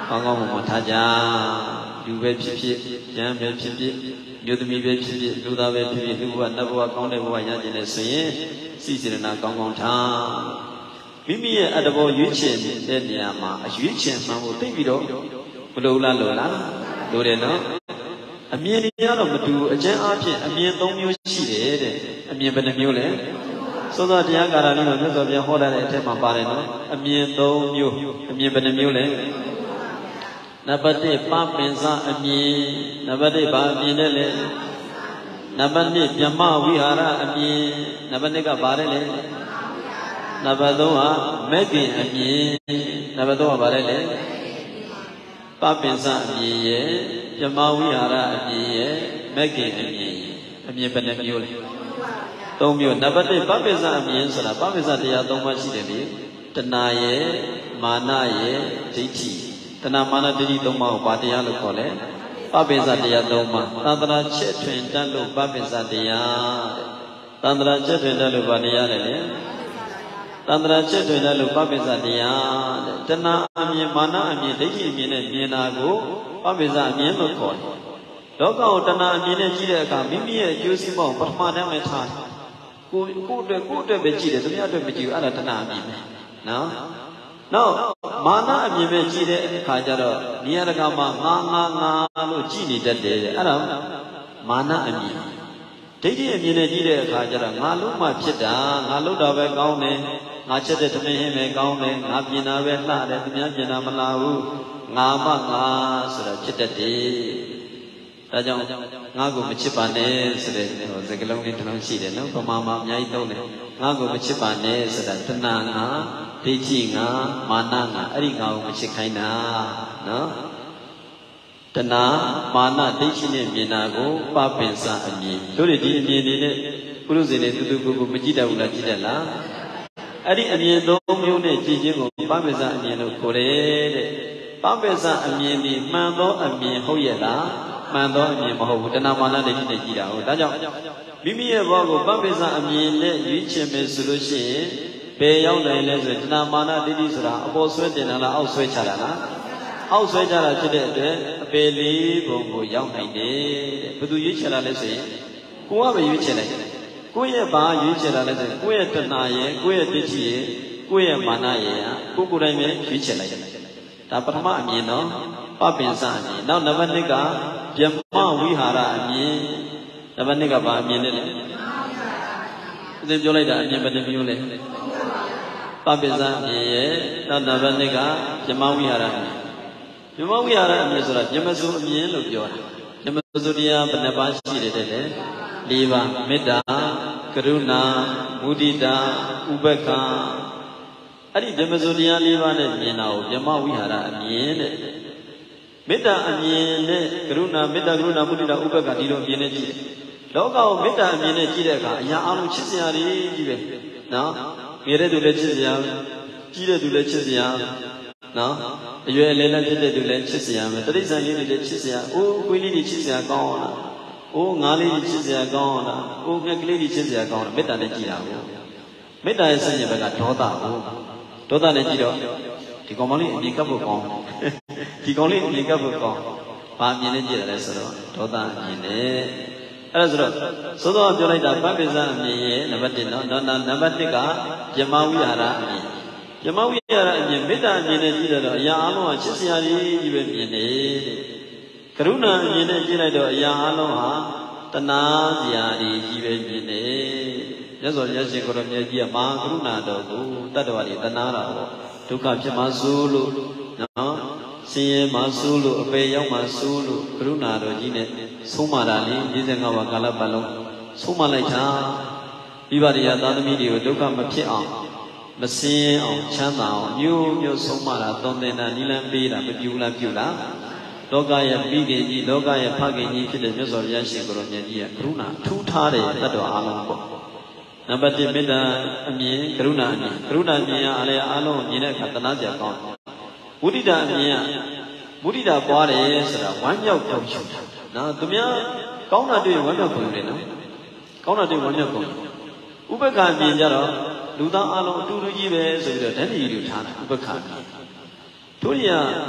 ကောင်းကောင်းမွန်မွန်ထားကြလူပဲဖြစ်ဖြစ်ဉာဏ်ပဲဖြစ်ဖြစ်မြို့သမီးပဲဖြစ်ဖြစ်လူသားပဲဖြစ်ဖြစ်လူဘဝနတ်ဘဝကောင်းတဲ့ဘဝရကျင်တဲ့ဆိုရင်စိစေတနာကောင်းကောင်းထားမိမိရဲ့အတ္တဘောရွေးချယ်တဲ့နေရာမှာအရွေးချယ်မှန်ဖို့သိပြီးတော့မလိုလားလို့လားလိုတယ်နော်အမြင်တွေကတော့မတူအကျဉ်းအားဖြင့်အမြင်သုံးမျိုးရှိတယ်တဲ့အမြင်ဘယ်နှမျိုးလဲသောသောတရားကာရလေးမှာမြတ်စွာဘုရားဟောထားတဲ့အထက်မှာပါတယ်နော်အမြင်သုံးမျိုးအမြင်ဘယ်နှမျိုးလဲနံပါတ်တစ်ပပင်စအမြင်နံပါတ်တစ်ဘာအမြင်နဲ့လဲနံပါတ်နှစ်မြမဝိဟာရအမြင်နံပါတ်နှစ်ကဘာလဲလဲနံပါတ်သုံးကမဲ့ခင်အမြင်နံပါတ်သုံးကဘာလဲလဲပပင်စအမြင်ရဲ့မြမဝိဟာရအမြင်ရဲ့မဲ့ခင်အမြင်အမြင်ဘယ်နှမျိုးလဲသုံးမျိုးနံပါတ်တစ်ပပင်စအမြင်ဆိုတာပပင်စတရားသုံးပါးရှိတယ်လေတဏှာရဲ့မာနရဲ့ဒိဋ္ဌိတဏှာမာနဒိဋ္ဌိသုံးပါးကိုဘာတရားလို့ခေါ်လဲပပိစတရားသုံးပါးသန္တရာချက်ထွင်တတ်လို့ပပိစတရားသန္တရာချက်ထွင်တတ်လို့ဘာတရားလဲလဲသန္တရာချက်ထွင်တတ်လို့ပပိစတရားတဲ့တဏှာအမြင်မာနအမြင်ဒိဋ္ဌိအမြင်နဲ့မြင်တာကိုပပိစအမြင်လို့ခေါ်တယ်လောကကိုတဏှာအမြင်နဲ့ကြည့်တဲ့အခါမိမိရဲ့အကျိုးစီးပွားကိုပထမတန်းပဲထားတယ်ကိုကိုအတွက်ကိုအတွက်ပဲကြည့်တယ်သူများအတွက်မကြည့်ဘူးအဲ့ဒါတဏှာအမြင်ပဲနော်နောက်မာနအမြင်ပဲကြည့်တဲ့အခါကျတော့နေရာတကာမှာငါငါငါလို့ကြည့်နေတတ်တယ်တဲ့အဲ့ဒါမာနအမြင်ဒိဋ္ဌိအမြင်နဲ့ကြည့်တဲ့အခါကျတော့ငါလုံးမှဖြစ်တာငါလုံးတာပဲကောင်းတယ်ငါချက်တဲ့သမင်းဟင်းပဲကောင်းတယ်ငါပြင်တာပဲလှတယ်သူများပြင်တာမလှဘူးငါမှငါဆိုတာဖြစ်တတ်တယ်ဒါကြောင့်ငါ့ကိုမချစ်ပါနဲ့ဆိုတဲ့စကားလုံးလေးတစ်လုံးရှိတယ်နော်ပမာမှာအများကြီးသုံးတယ်ငါ့ကိုမချစ်ပါနဲ့ဆိုတာတဏှာငါဒိဋ္ဌိငါမာနငါအဲ့ဒီငါကိုမချစ်ခိုင်းတာနော်တဏှာမာနဒိဋ္ဌိနဲ့မြင်တာကိုပပင်စအမြင်တို့တွေဒီအမြင်တွေနဲ့ပုရုဇဉ်တွေတူတူကိုကိုမကြည့်တတ်ဘူးလားကြည့်တတ်လားအဲ့ဒီအမြင်သုံးမျိုးနဲ့ကြည့်ခြင်းကိုပပင်စအမြင်လို့ခေါ်တယ်တဲ့ပပင်စအမြင်ဒီမှန်သောအမြင်ဟုတ်ရဲ့လားမှန်သောအမြင်မဟုတ်ဘူးတဏှာမာနဒိဋ္ဌိနဲ့ကြည့်တာဟုတ်ဒါကြောင့်မိမိရဲ့ဘောကိုပပင်စအမြင်နဲ့ရွေးချယ်မယ်ဆိုလို့ရှိရင်ဘယ်ရောက်နိုင်လဲဆိုရင်တဏှာမာနဒိဋ္ဌိဆိုတာအပေါ်ဆွဲတင်တာလားအောက်ဆွဲချတာလားအောက်ဆွဲချတာဖြစ်တဲ့အတွက်အပေလေးဘုံကိုရောက်နိုင်တယ်တဲ့ဘယ်သူရွေးချယ်တာလဲဆိုရင်ကိုကပဲရွေးချယ်လိုက်တယ်ကိုယ့်ရဲ့ဘာရွေးချယ်တာလဲဆိုရင်ကိုယ့်ရဲ့တဏှာရဲ့ကိုယ့်ရဲ့ဒိဋ္ဌိရဲ့ကိုယ့်ရဲ့မာနရဲ့ကိုယ်ကိုယ်တိုင်ပဲရွေးချယ်လိုက်တယ်ဒါပထမအမြင်နော်ပပင်စအမြင်နောက်နံပါတ်နှစ်ကဗျမဝိဟာရအမြင်နံပါတ်နှစ်ကဘာအမြင်လဲဦးဇင်းပြောလိုက်တာအမြင်ဘယ်နှမျိုးလဲပပိစအမြင်ရဲ့နောက်နံပါတ်နှစ်ကဗျမဝိဟာရအမြင်ဗျမဝိဟာရအမြင်ဆိုတာဗျမစုအမြင်လို့ပြောတာဗျမစုတရားဘယ်နှပါးရှိတယ်တဲ့လေးပါးမေတ္တာကရုဏာမုဒိတာဥပက္ခအဲ့ဒီဗျမစုတရားလေးပါးနဲ့မြင်တာကိုဗျမဝိဟာရအမြင်တဲ့မေတ္တာအမြင်နဲ့ကရုဏာမေတ္တာကရုဏာမုဒိတာဥပက္ခဒီလိုအမြင်နဲ့ကြည့်တယ်လောကကိုမေတ္တာအမြင်နဲ့ကြည့်တဲ့အခါအရာအလုံးချစ်စရာတွေကြီးပဲနော်ငယ်တဲ့သူလည်းချစ်စရာကြီးတဲ့သူလည်းချစ်စရာနော်အရွယ်အလယ်နဲ့ဖြစ်တဲ့သူလည်းချစ်စရာပဲတိရစ္ဆာန်လေးတွေလည်းချစ်စရာအိုးခွေးလေးတွေချစ်စရာကောင်းလားအိုးငါးလေးတွေချစ်စရာကောင်းလားအိုးငှက်ကလေးတွေချစ်စရာကောင်းလားမေတ္တာနဲ့ကြည့်တာကိုမေတ္တာရဲ့ဆန့်ကျင်ဘက်ကဒေါသကိုဒေါသနဲ့ကြည့်တော့ဒီကောင်မလေးအမြင်ကပ်ဖို့ကောင်းဒီကောင်လေးအမြင်ကပ်ဖို့ကောင်းဘာအမြင်နဲ့ကြည့်ရလဲဆိုတော့ဒေါသအမြင်နဲ့အဲ့ဒါဆိုတော့သို့တော်ပြောလိုက်တာပပိစအမြင်ရဲ့နံပါတ်တစ်နော်နောက်နံပါတ်တစ်ကဗျမဝိဟာရအမြင်ဗျမဝိဟာရအမြင်မေတ္တာအမြင်နဲ့ကြည့်တော့အရာအလုံးဟာချစ်စရာကြီးပဲမြင်တယ်တဲ့ကရုဏာအမြင်နဲ့ကြည့်လိုက်တော့အရာအလုံးဟာတနာစရာကြီးပဲမြင်တယ်မြတ်စွာဘုရားရှင်ကိုရောမြတ်ကြီးကမဟာကရုဏာတော်ကိုတတ္တဝါတွေတနာတာပေါ့ဒုက္ခဖြစ်မှဆိုးလို့နော်ဆင်းရဲမှဆိုးလို့အပေရောက်မှဆိုးလို့ကရုဏာတော်ကြီးနဲ့ဆုံးမတာလေ၄၅ပါးကာလပတ်လုံးဆုံးမလိုက်တာမိဘတရားသားသမီးတွေကိုဒုက္ခမဖြစ်အောင်မစင်းအောင်ချမ်းသာအောင်မျိုးမျိုးဆုံးမတာသွန်သင်တာနိလန်းပေးတာမပြုလားပြုလားလောကရဲ့ပြီးခင်ကြီးလောကရဲ့ဖခင်ကြီးဖြစ်တဲ့မြတ်စွာဘုရားရှင်ကိုရောမြတ်ကြီးကကရုဏာထူးထားတဲ့တတ်တော်အားလုံးပေါ့နံပါတ်တစ်မေတ္တာအမြင်ကရုဏာအမြင်ကရုဏာအမြင်ကအလည်းအားလုံးမြင်တဲ့အခါတနာစရာကောင်းတယ်မုဒိတာအမြင်ကမုဒိတာပွားတယ်ဆိုတာဝမ်းမြောက်တုံ့ချတာနော်သူများကောင်းတာတွေ့ဝမ်းမြောက်ကုန်တယ်နော်ကောင်းတာတွေ့ဝမ်းမြောက်ကုန်ဥပက္ခအမြင်ကြတော့လူသားအလုံးအတူတူကြီးပဲဆိုပြီးတော့ဓာတ်ကြီးလူထားတာဥပက္ခတို့ရ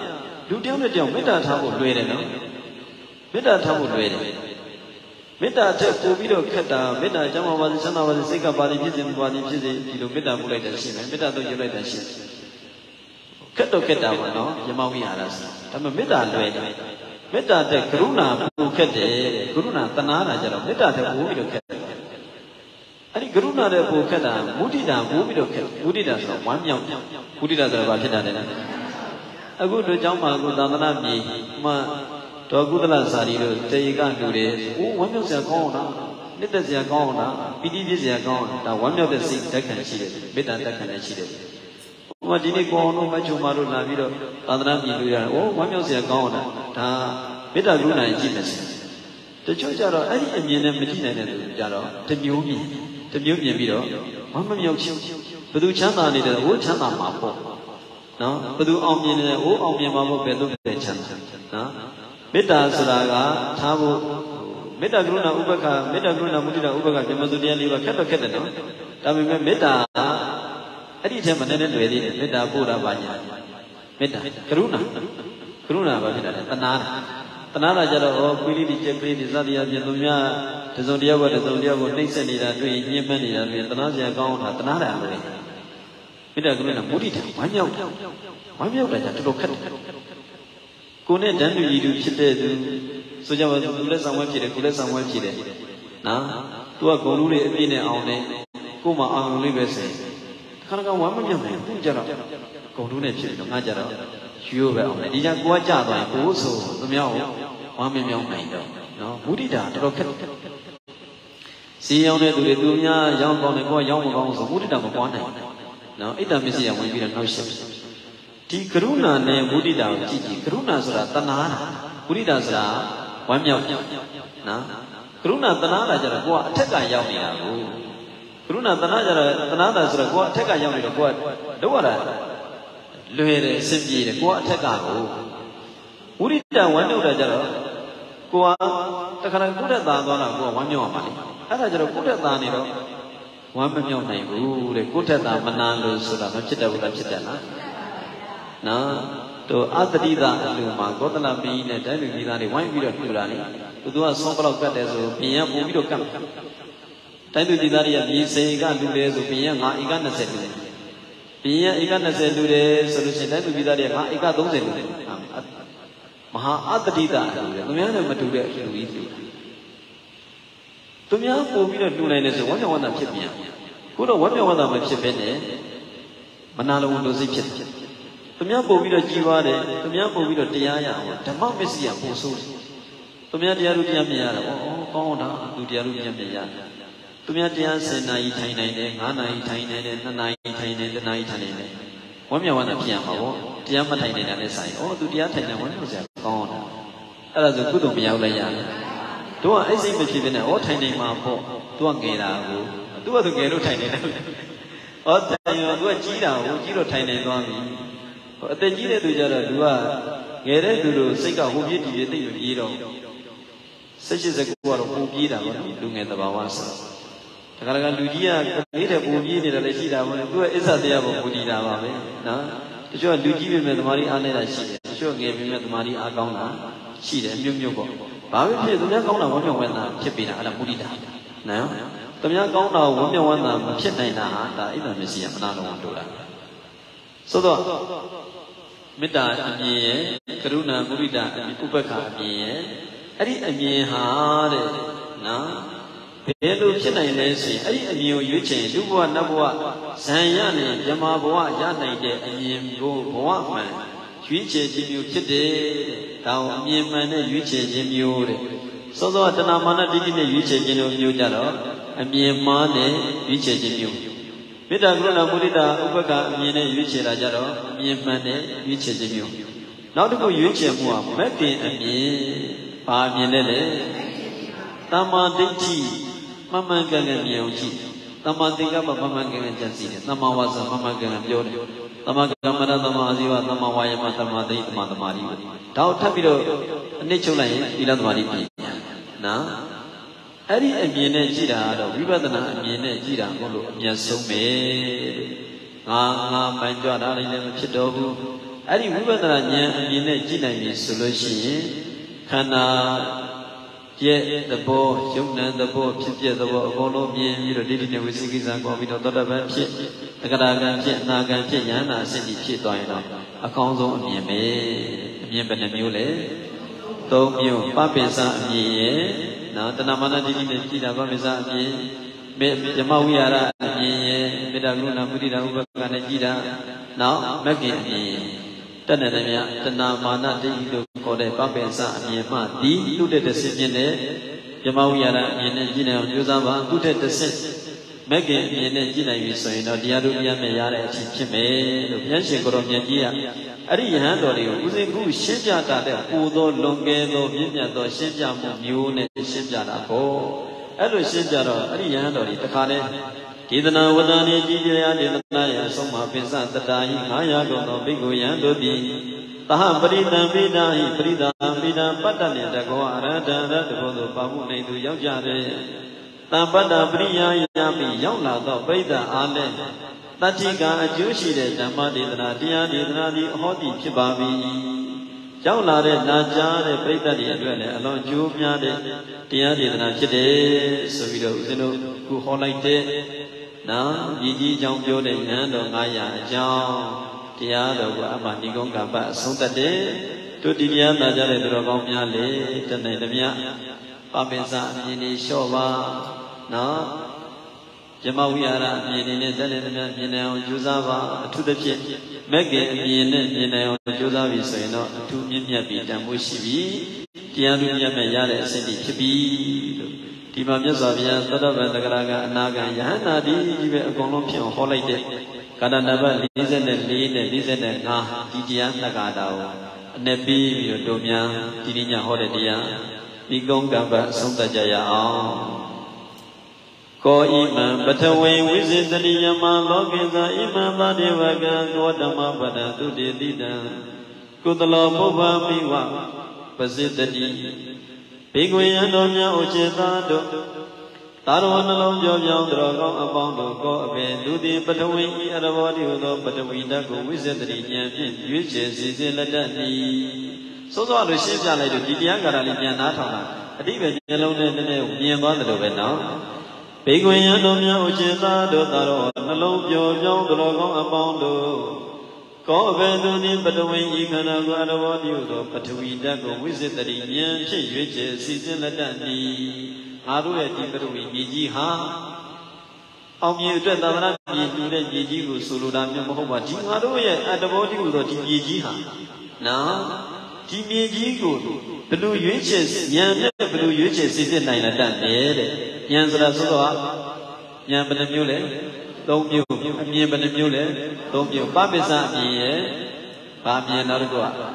လူတယောက်နဲ့တယောက်မေတ္တာထားဖို့လွယ်တယ်နော်မေတ္တာထားဖို့လွယ်တယ်မေတ္တာချက်ပို့ပြီးတော့ခက်တာမေတ္တာကျမ်းမာပါစေချမ်းသာပါစေစိတ်ကပါစေဖြစ်စေမပါစေဖြစ်စေဒီလိုမေတ္တာပို့လိုက်တာရှိမယ်မေတ္တာတော့ယူလိုက်တာရှိတယ်ခက်တော့ခက်တာပါနော်ယမောဝိဟာရဆိုဒါပေမဲ့မေတ္တာလွယ်တယ်မေတ္တာတဲ့ကရုဏာပို့ခက်တယ်ကရုဏာတနာတာကြတော့မေတ္တာတဲ့ပို့ပြီးတော့ခက်တယ်အဲ့ဒီကရုဏာတဲ့ပို့ခက်တာမုဒိတာပို့ပြီးတော့ခက်မုဒိတာဆိုတော့ဝမ်းမြောက်မုဒိတာဆိုတာဘာဖြစ်တာလဲအခုတို့เจ้าမှာကိုသာသနာမြေမှတော်ကုသလစာရီတို့တေယကလူတွေအိုးဝမ်းမြောက်စရာကောင်းအောင်လားနှစ်သက်စရာကောင်းအောင်လားပီတိဖြစ်စရာကောင်းအောင်ဒါဝမ်းမြောက်တဲ့စိတ်ဓာတ်ခံရှိတယ်မေတ္တာဓာတ်ခံလည်းရှိတယ်ဟိုမှာဒီနေ့ကိုအောင်တို့မချုံမာတို့လာပြီးတော့သာသနာမြေလူရတယ်အိုးဝမ်းမြောက်စရာကောင်းအောင်လားဒါမေတ္တာကရုဏာကြည့်မယ်စီတချို့ကြတော့အဲ့ဒီအမြင်နဲ့မကြည့်နိုင်တဲ့သူကြတော့တမျိုးမြင်တမျိုးမြင်ပြီးတော့ဝမ်းမမြောက်ချင်းဘယ်သူချမ်းသာနေတယ်ဟိုချမ်းသာမှာပေါ့နော်ဘယ်သူအောင်မြင်နေတယ်ဟိုအောင်မြင်မှာပေါ့ဘယ်သူပဲချမ်းသာနော်မေတ္တာဆိုတာကထားဖို့မေတ္တာကရုဏာဥပက္ခမေတ္တာကရုဏာမုဒိတာဥပက္ခပြမစုတရားလေးပါခက်တော့ခက်တယ်နော်ဒါပေမဲ့မေတ္တာအဲ့ဒီအထက်မှာနည်းနည်းလွယ်သေးတယ်မေတ္တာပို့တာပါညာမေတ္တာကရုဏာကရုဏာဘာဖြစ်တာလဲတနာတာတနာတာကြတော့ဩပိလိတိကျက်ကလေးဒီစသည်အပြင်သူများတစုံတယောက်ကတစုံတယောက်ကိုနှိမ့်ဆက်နေတာတွေ့ရင်ညှင်းပန်းနေတာတွေ့ရင်တနာစရာကောင်းတာတနာတာလို့မေတ္တာကရုဏာမုဒိတာဝမ်းမြောက်ဝမ်းမြောက်တာကြတော်တော်ခက်တယ်ကိုနဲ့တန်းတူရည်သူဖြစ်တဲ့သူဆိုကြပါစို့သူလည်းဆောင်ဝဲဖြစ်တယ်ကိုလည်းဆောင်ဝဲဖြစ်တယ်နော်သူကဂုံလူတွေအပြည့်နဲ့အောင်တယ်ကိုမှအောင်လေးပဲဆိုခါခါဝမ်းမမြောက်နိုင်ဘူးကြတော့ဂုံလူနဲ့ဖြစ်တယ်ငါကြတော့ရိုးပဲအောင်တယ်ဒီကြကိုကကြသွားရင်ကိုဆိုသူများကိုဝမ်းမမြောက်နိုင်တော့နော်မုဒိတာတော်တော်ခက်စီရောက်တဲ့သူတွေသူများရောင်းကောင်းတယ်ကိုကရောင်းမကောင်းဆိုမုဒိတာမပွားနိုင်နော်အိတ်တမစ္စည်းရဝင်ပြီးတော့နောက်ရှက်ဒီကရုဏာနဲ့မုဒိတာကိုကြည့်ကြည့်ကရုဏာဆိုတာတနာတာမုဒိတာဆိုတာဝမ်းမြောက်နော်ကရုဏာတနာတာကြတော့ကိုကအထက်ကရောက်နေတာကိုကရုဏာတနာကြတော့တနာတာဆိုတော့ကိုကအထက်ကရောက်နေတော့ကိုကတော့ရတာလွယ်တယ်အဆင်ပြေတယ်ကိုကအထက်ကကိုမုဒိတာဝမ်းမြောက်တာကြတော့ကိုကတခါတည်းကိုတက်သားသွားတာကိုကဝမ်းမြောက်ရမှာလေအဲ့ဒါကြတော့ကိုတက်သားနေတော့ဝမ်းမမြောက်နိုင်ဘူးတဲ့ကိုတက်သားမနာလို့ဆိုတာမဖြစ်တယ်ဘူးလားဖြစ်တယ်လားနော်တို့အတ္တိတာအလူမှာကောသလမင်းကြီးနဲ့တိုင်းလူကြီးသားတွေဝိုင်းပြီးတော့ပြူတာလေသူတို့ကဆုံးဘလောက်ကတ်တယ်ဆိုပြင်ရပို့ပြီးတော့ကတ်တိုင်းလူကြီးသားတွေကမြေစေကလူတယ်ဆိုပြင်ရငါဧက၂၀လူတယ်ပြင်ရဧက၂၀လူတယ်ဆိုလို့ရှိရင်တိုင်းလူကြီးသားတွေကငါဧက၃၀လူတယ်မဟာအတ္တိတာအလူတယ်သူများနဲ့မတူတဲ့လူကြီးသူသူများပို့ပြီးတော့လူနိုင်တယ်ဆိုဝမ်းမြောက်ဝမ်းသာဖြစ်ပြန်ခုတော့ဝမ်းမြောက်ဝမ်းသာမဖြစ်ဘဲနဲ့မနာလိုလိုစိတ်ဖြစ်ဖြစ်သူများပို့ပြီးတော့ကြည်ွားတယ်သူများပို့ပြီးတော့တရားရအောင်ဓမ္မမစ္စည်းပို့ဆိုးသူများတရားလူတရားမြင်ရတာဩကောင်းတာသူတရားလူတရားမြင်ရတယ်သူများတရားဆယ်နာရီထိုင်နိုင်တယ်၅နာရီထိုင်နိုင်တယ်၂နာရီထိုင်နိုင်တယ်တစ်နာရီထိုင်နိုင်တယ်ဝမ်းမြောက်ဝမ်းသာဖြစ်ရမှာပေါ့တရားမထိုင်နိုင်တာနဲ့ဆိုင်ဩသူတရားထိုင်နေဝမ်းမြောက်စရာကောင်းတာအဲ့ဒါဆိုကုသိုလ်မရောက်လိုက်ရတယ်တို့ကအဲ့စိတ်မဖြစ်ဘဲနဲ့ဩထိုင်နေမှာပေါ့သူကငယ်တာကိုသူကသူငယ်လို့ထိုင်နေတယ်ဩတိုင်ရောသူကကြီးတာကိုကြီးတော့ထိုင်နေသွားပြီအသက်ကြီးတဲ့သူကြတော့သူကငယ်တဲ့သူတို့စိတ်ကဟိုပြေးဒီပြေးသိမပြေးတော့စိတ်ရှိစကူကတော့ပုံပြေးတာပေါ့နော်လူငယ်သဘာဝဆိုတခါတခါလူကြီးကလေးတဲ့ပုံပြေးနေတာလည်းရှိတာပေါ့လေသူကအစ္ဆတရားပေါ်ပူတည်တာပါပဲနော်တချို့ကလူကြီးပြင်မဲ့သမာဓိအားနေတာရှိတယ်တချို့ငယ်ပြင်မဲ့သမာဓိအားကောင်းတာရှိတယ်မျိုးမျိုးပေါ့ဘာပဲဖြစ်သူများကောင်းတာဝမ်းမြောက်ဝမ်းသာဖြစ်ပေးတာအဲ့ဒါမုဒိတာနော်သူများကောင်းတာဝမ်းမြောက်ဝမ်းသာမဖြစ်နိုင်တာဟာဒါအိမ်တော်မရှိရမနာလုံးတို့တာဆိုတော့မေတ္တာအမြင်ရဲ့ကရုဏာမုဒိတာဥပက္ခအမြင်ရဲ့အဲ့ဒီအမြင်ဟာတဲ့နော်ဘယ်လိုဖြစ်နိုင်လဲဆိုရင်အဲ့ဒီအမြင်ကိုရွေးချယ်လူဘဝနတ်ဘဝဇံရနဲ့ဇမဘဝရနိုင်တဲ့အမြင်ကိုဘဝမှန်ရွေးချယ်ခြင်းမျိုးဖြစ်တယ်တဲ့ဒါကိုအမြင်မှန်နဲ့ရွေးချယ်ခြင်းမျိုးတဲ့စောစောတဏမာနတိတိနဲ့ရွေးချယ်ခြင်းမျိုးကြတော့အမြင်မှားနဲ့ရွေးချယ်ခြင်းမျိုးမေတ္တာကရုဏာမုဒိတာဥပက္ခအမြင်နဲ့ရွေးချယ်တာကြတော့အမြင်မှန်နဲ့ရွေးချယ်ခြင်းမျိုးနောက်တစ်ခုရွေးချယ်မှုကမက်ကင်အမြင်ဘာအမြင်လဲလဲသမ္မာဒိဋ္ဌိမှန်မှန်ကန်ကန်မြင်အောင်ကြည့်သမ္မာသင်္ကပ္ပမှန်မှန်ကန်ကန်ကြံစည်တယ်သမ္မာဝါစာမှန်မှန်ကန်ကန်ပြောတယ်သမ္မာကမ္မန္တသမ္မာအာဇီဝသမ္မာဝါယမသမ္မာဒိဋ္ဌိသမ္မာသမာဓိဒါကိုထပ်ပြီးတော့အနည်းချုပ်လိုက်ရင်သီလသမာဓိပြည့်နော်အဲ့ဒီအမြင်နဲ့ကြည့်တာကတော့ဝိပဿနာအမြင်နဲ့ကြည့်တာမဟုတ်လို့အမြတ်ဆုံးပဲဘ ngà ngà bánh cho đã lên lên chết đâu ấy thì quý vị là nhẹ nhìn này chỉ này bị xử lý gì khăn à chế tập bộ chúng nên tập bộဖြစ်chế tập bộ có lô miên như là đi đi này với sinh kinh doanh có bị nó tốt là bên chết cái đó cái chết na cái chết nhá na sẽ đi chết toàn đó à con giống miên mê miên bên này miêu lệ tô miêu ba bên sa miên nó tên nam anh đi đi này chỉ là ba bên sa miên mẹ mẹ mau ya ra miên mẹ đã luôn làm cái gì đó cái này chỉ là nó mấy cái miên tên này này tên nam anh đi được có để ba bên sa miên mà đi lúc để để miên này mẹ mau ya ra miên này chỉ là chúng ta bảo lúc để để mấy cái miên này chỉ là vì sao nó đi ra đi ra mẹ ya ra chỉ chỉ mẹ lúc nhớ chuyện của miên gì à ấy thì hắn đó điều cũng nên cũng xem ra ta để u đó long cái đó biết nhà đó xem ra một nhiều này xem ra đã có ấy rồi xem ra đó ấy thì hắn đó thì tất cả này kỳ thần nào vật này chỉ là để ta ya sống mà bên sang tất đại ngã ya còn đó biết người hắn đó thì ta bari tam bida hi bari tam bida patta ne ta ko arada ra to do pa mu nei tu yauk ja de ta patta pariya ya pi yauk la to paita a le Tatika ajushi de dhamma dedana tiya dedana di hoti phit pa bi yauk la de naja de paita di atwet le alon chu mya de tiya dedana phit de so pi do usin do ku ho lai de na yi ji chaung pyo de nyan do five hundred a chaung tiya do ko amma ni kong ka pa song tat de tu ti tiya na ja de do kaung mya le tat nai tamya pa pin sa a myin ni shaw ba na Jama wiyara miền này dân này miền này họ chú sa ba thu tập chuyện mấy cái miền này miền này họ chú sa vì sao nó thu miền miền bị đam mê sĩ vì tiền du miền này giá để sinh đi chế bị thì mà miền sao miền tất cả bên tất cả cái na cái nhà na đi chỉ về con lông phiền họ lấy đấy cái đó là bên lý dân này lý này lý dân này na chỉ chỉ ăn tất cả đâu này bị bị đồ miền chỉ đi nhà họ để đi ăn đi công cảm bạn sống tại gia ya Ko iman batawe wizitani yama lokeza iman badevaka kodama pada tudi dida kudala bova miwa pasitani Bigwe yandonya ucheta do Tarwana long job yang dragong abang do ko abe tudi batawe i arawadi udo batawida ko wizitani nyampi yuche sisi ladani So so lo ship ja lai do di tiyan kara li pyan na thong la adi be nyen long ne ne myin twa da lo be no Bigwe yandonya ucheta do taro nalong pyo pyaung dragong abang do Ko abe tudi batawe i khana ko arawadi udo batawida ko wizitani nyampi yuche sisi ladani ငါတို့ရဲ့ဒီပရဝီမြေကြီးဟာအောင်မြေအတွက်သာသနာမြေကြီးတဲ့မြေကြီးကိုဆိုလိုတာမျိုးမဟုတ်ပါဒီငါတို့ရဲ့အတ္တဘောတိကိုတော့ဒီမြေကြီးဟာနော်ဒီမြေကြီးကိုဘယ်လိုရွေးချယ်ဉာဏ်နဲ့ဘယ်လိုရွေးချယ်စစ်စစ်နိုင်လာတတ်တယ်တဲ့ဉာဏ်ဆိုတာဆိုတော့ဉာဏ်ဘယ်နှမျိုးလဲသုံးမျိုးအမြင်ဘယ်နှမျိုးလဲသုံးမျိုးပပစ္စအမြင်ရဲ့ဗာမြင်တော့ကောဟမ်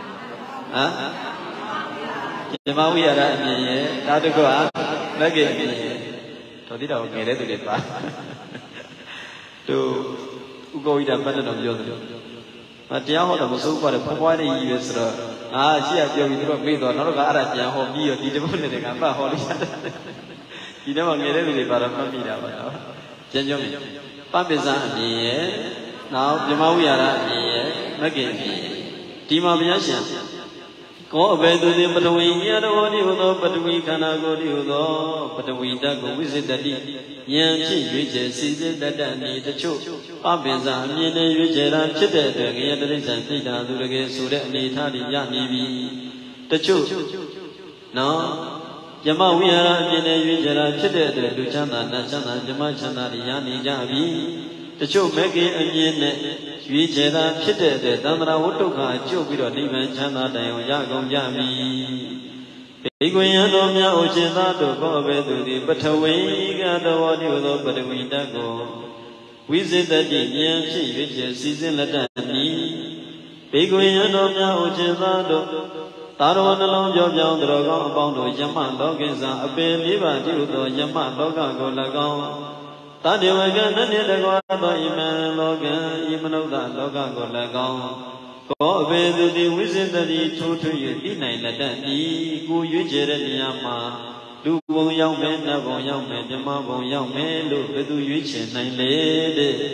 ဓမ္မဝိဟာရအမြင်ရဲ့ဒါတကောမဂ္ဂင်အမြင်ရဲ့တော်တိတော်ငယ်တဲ့သူတွေပါသူဥက္ကိုဝိဒပတ္တတော်ပြောတယ်အတရားဟောတော့မစိုးပါနဲ့ဖွားဖွားနေကြီးပဲဆိုတော့အာရှိရပြောပြီးသူတို့မေ့တော့နောက်တော့ကအဲ့ဒါပြန်ဟောပြီးတော့ဒီတပုတ်နဲ့တကပတ်ဟောလိုက်ရတယ်ဒီတော့ငယ်တဲ့သူတွေပါတော့မှတ်မိတာပါနော်ပြန်ပြောမယ်ပပစ္စအမြင်ရဲ့နောက်ဓမ္မဝိဟာရအမြင်ရဲ့မဂ္ဂင်အမြင်ဒီမှာဘုရားရှင်Ko abe tudi patawi yadawa di hudo patawi khana ko di hudo patawi da ko wisitati yan phit yue che sisi datta ni tacho papinsa amyin ne yue che ra phit de atwet ngaya tarisan thitta tu take so de ani tha ti ya ni bi tacho no yama wihara amyin ne yue che ra phit de atwet lu chanda nat chanda yama chanda ti ya ni ja bi tacho megge amyin neရွေးချယ်တာဖြစ်တဲ့အတွက်သံဃာဝတ္တုခါကျုပ်ပြီးတော့နိဗ္ဗာန်ချမ်းသာတိုင်အောင်ရကုန်ကြမည်ဘေကွေယံတော်များဥจิตသားတို့ကောဘဲသူသည်ပထဝီကတဝတိဟုသောပထဝီတတ်ကိုဝိဇိတတိဉာဏ်ဖြင့်ရွေးချယ်စီစဉ်လက်တတ်မည်ဘေကွေယံတော်များဥจิตသားတို့သာရဝနှလုံးပြောပြောင်းတော်ကောင်းအပေါင်းတို့ယမလောကိစ္စအပင်လေးပါတိဟုသောယမလောကကို၎င်းတတေဝကနတ်နေတကောသောဣမံလောကံဣမနုဿလောကကို၎င်းကောအဘေသူတိဝိဇ္ဇတိထိုးထွေ၍ဤနိုင်လက်တတ်ဤကိုရွေးချယ်တဲ့နေရာမှာလူဘုံရောက်မယ်နတ်ဘုံရောက်မယ်ဓမ္မဘုံရောက်မယ်လို့ဘယ်သူရွေးချယ်နိုင်လေတဲ့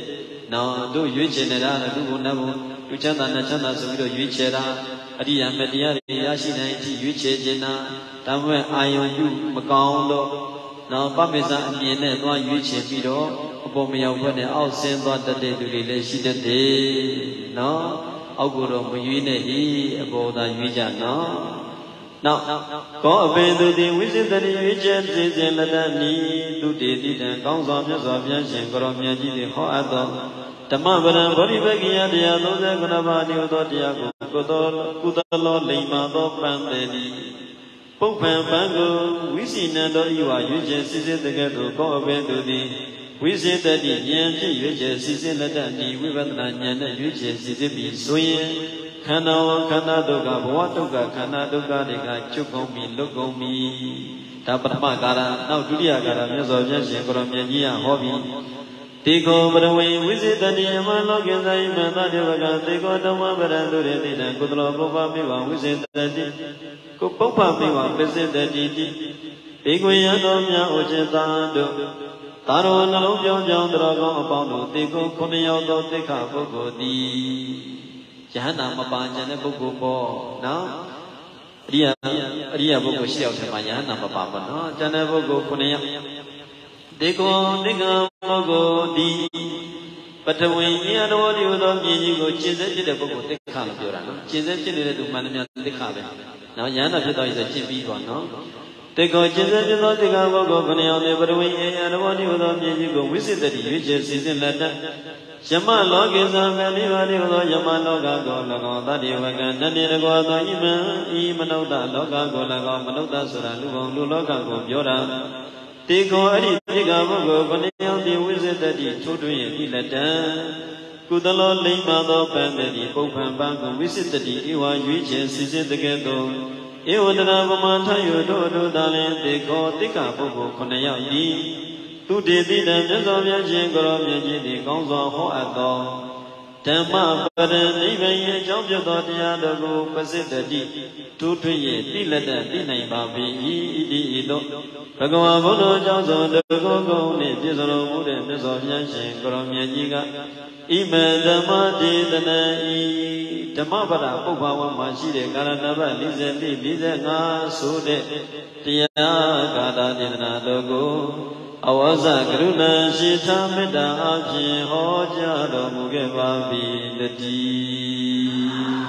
နော်တို့ရွေးချယ်နေတာလူကိုနတ်ဘုံလူချမ်းသာနဲ့ချမ်းသာဆိုပြီးတော့ရွေးချယ်တာအရိယာမတရားတွေရရှိနိုင်အထိရွေးချယ်ခြင်းနာဒါမှမဟုတ်အာယုံပြုမကောင်းတော့နော်ပပိစအမြင်နဲ့သွားရွေးချယ်ပြီးတော့အပေါ်မရောက်ဘဲနဲ့အောက်ဆင်းသွားတတ်တဲ့လူတွေလည်းရှိတတ်တယ်နော်အောက်ကိုတော့မရွေးနဲ့ဟိအပေါ်သာရွေးကြနော်နောက်ကောအပေသူသည်ဝိသေတရိရွေးချယ်ခြင်းစဉ်လက်တနီသူတေတိတံကောင်းစွာမြတ်စွာဘုရားရှင်ကိုရောမြတ်ကြီးသည်ဟောအပ်သောဓမ္မပဒံဗောဓိပက္ခိယတရားသုံးဆယ်ခုနှစ်ပါးအကျိုးသောတရားကိုကုသိုလ်ကုသလောလိမ္မာသောပန်းတယ်ဒီပုပ္ပံပန်းကိုဝိစီနံတော်ဤဝရွေးချယ်စစ်စစ်တကဲ့သို့ကောအပေသူသည်ဝိစေတတိဉာဏ်ဖြင့်ရွေးချယ်စစ်စစ်လက်တနီဝိပဿနာဉာဏ်နဲ့ရွေးချယ်စစ်စစ်ပြီးဆိုရင်ခန္ဓာဝခန္ဓာဒုက္ခဘဝဒုက္ခခန္ဓာဒုက္ခတွေကချုပ်ကုန်ပြီလွတ်ကုန်ပြီဒါပထမကာရနောက်ဒုတိယကာရမြတ်စွာဘုရားရှင်ကိုရောမြတ်ကြီးဟောပြီးတေကောပရဝေဝိစေတတိယမလောကေဇိမန္တတေဝကတေကောဓမ္မပရံသူရေတိတံကုသလောပုပ္ပမေဝဝိစေတတိကိုပုပ္ပမေဝပစ္စေတတိတိဘေကွေယံတော်များဥจิตာတို့သာရောနှလုံးပြောင်းပြောင်းတော်ကောင်းအပေါင်းတို့တေကိုခုနှစ်ယောက်သောတိခပုဂ္ဂိုလ်သည်ယဟန္တာမပါကျန်တဲ့ပုဂ္ဂိုလ်ပေါ့နော်အရိယာအရိယာပုဂ္ဂိုလ်ရှစ်ယောက်ထဲမှာယဟန္တာမပါပါနော်ကျန်တဲ့ပုဂ္ဂိုလ်ခုနှစ်ယောက်တေကောတိခပုဂ္ဂိုလ်သည်ပထဝီမြတ်တော်ဒီဟူသောမြင်ကြီးကိုကျင့်စေဖြစ်တဲ့ပုဂ္ဂိုလ်တိခလို့ပြောတာနော်ကျင့်စေဖြစ်နေတဲ့သူမှန်တယ်များတိခပဲနော်ယဟန္တာဖြစ်တော်ရည်ဆိုကျင့်ပြီးသွားနော်တေကောကျင့်စေဖြစ်သောတိခပုဂ္ဂိုလ်ခုနှစ်ယောက်သည်ပထဝီအယံတော်ဒီဟူသောမြင်ကြီးကိုဝိသေတတိရွေးချယ်စီစဉ်လက်တယမလောကေသံဗမိဘာတိဟူသောယမလောကကို၎င်းတတိဝကံတဏိရကောသောဣမံဤမနုဿလောကကို၎င်းမနုဿဆိုတာလူဘုံလူလောကကိုပြောတာတေကောအဲ့ဒီတိကပုဂ္ဂိုလ်ခဏယောတိဝိသေတတိထိုးထွင်းရဤလက်တံကုသလောလိမ္မာသောပန္တတိပုပ္ပံပံကိုဝိသေတတိဧဝရွေးချယ်စီစစ်တကဲ့သို့ဧဝတနာပမထယုတို့တို့သာလင်တေကောတိကပုဂ္ဂိုလ်ခဏယောဤသူတေတိတံမြတ်စွာဘုရားရှင်ကိုရောမြတ်ကြီးသည်ကောင်းစွာဟောအပ်သောဓမ္မပရဏိဗ္ဗာန်အကြောင်းပြသောတရားတော်ကိုပစိတ္တိထိုးထွင်း၍တိလက်တသိနိုင်ပါပေ၏ဣတိဤသို့ဘဂဝါဘုဒ္ဓအကြောင်းသောတကုတ်ကုတ်နှင့်ပြည့်စုံတော်မူတဲ့မြတ်စွာဘုရားရှင်ကိုရောမြတ်ကြီးကဣမေဓမ္မတေတနာဤဓမ္မပဒပုပ္ပဝမှာရှိတဲ့ကာရဏဘ၄၄ ၄၅ဆိုတဲ့တရားဂါထာဒေသနာတော်ကိုအဝဇကရုဏာရှိသာမေတ္တာအဖြင့်ဟောကြားတော်မူခဲ့ပါပြီတည်း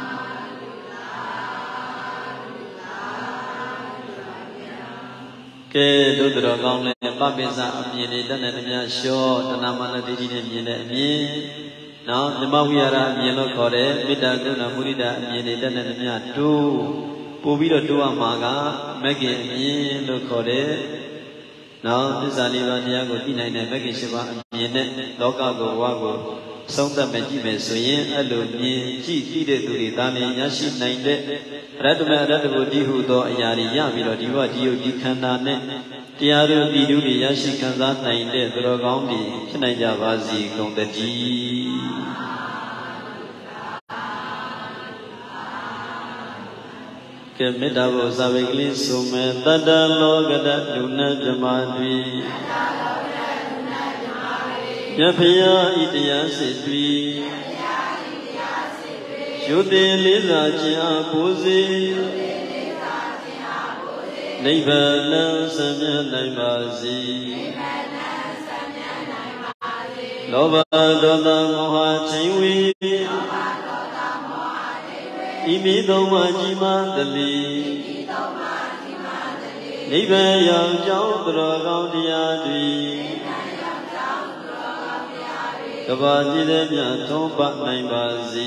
ကဲတို့တော်ကောင်းလည်းပပိစအမြင်တွေတတ်တဲ့များလျှောတဏမာနတိတိနဲ့မြင်တဲ့အမြင်နော်ဓမ္မဝိဟာရအမြင်လို့ခေါ်တယ်မေတ္တာကရုဏာမုဒိတာအမြင်တွေတတ်တဲ့များတိုးပို့ပြီးတော့တိုးရမှာကမဂ္ဂင်အမြင်လို့ခေါ်တယ်နော်သစ္စာလေးပါးတရားကိုသိနိုင်တဲ့မဂ္ဂင်၈ပါးအမြင်နဲ့လောကကိုဝါကိုဆုံးသက်မဲ့ကြည့်မယ်ဆိုရင်အဲ့လိုမြင်ကြည့်ကြည့်တဲ့သူတွေဒါနဲ့ရရှိနိုင်တဲ့ရတ္တမရတ္တဘုတိဟုသောအရာတွေရပြီးတော့ဒီဘဝဒီယုတ်ဒီခန္ဓာနဲ့တရားတို့ဒီတို့တွေရရှိခံစားနိုင်တဲ့သူတော်ကောင်းတွေဖြစ်နိုင်ကြပါစေကုန်သတည်းကဲမေတ္တာဘုဇာဝေကလေးဆိုမယ်တတ္တလောကတလူနတ်ဓမ္မတွေမြတ်ဖရာဤတရားစစ်တွေယုတိလေးစာခြင်းအားကိုးစေနိဗ္ဗာန်ဆံမြတ်နိုင်ပါစေလောဘဒေါသမောဟချိန်ဝေဤမိသုံးပါးကြီးမှတလီနိဗ္ဗာန်ရောက်ကြောင်းသူတော်ကောင်းတရားတွေကဘာကြည်တဲ့မြတ်ထုံးပနိုင်ပါစေ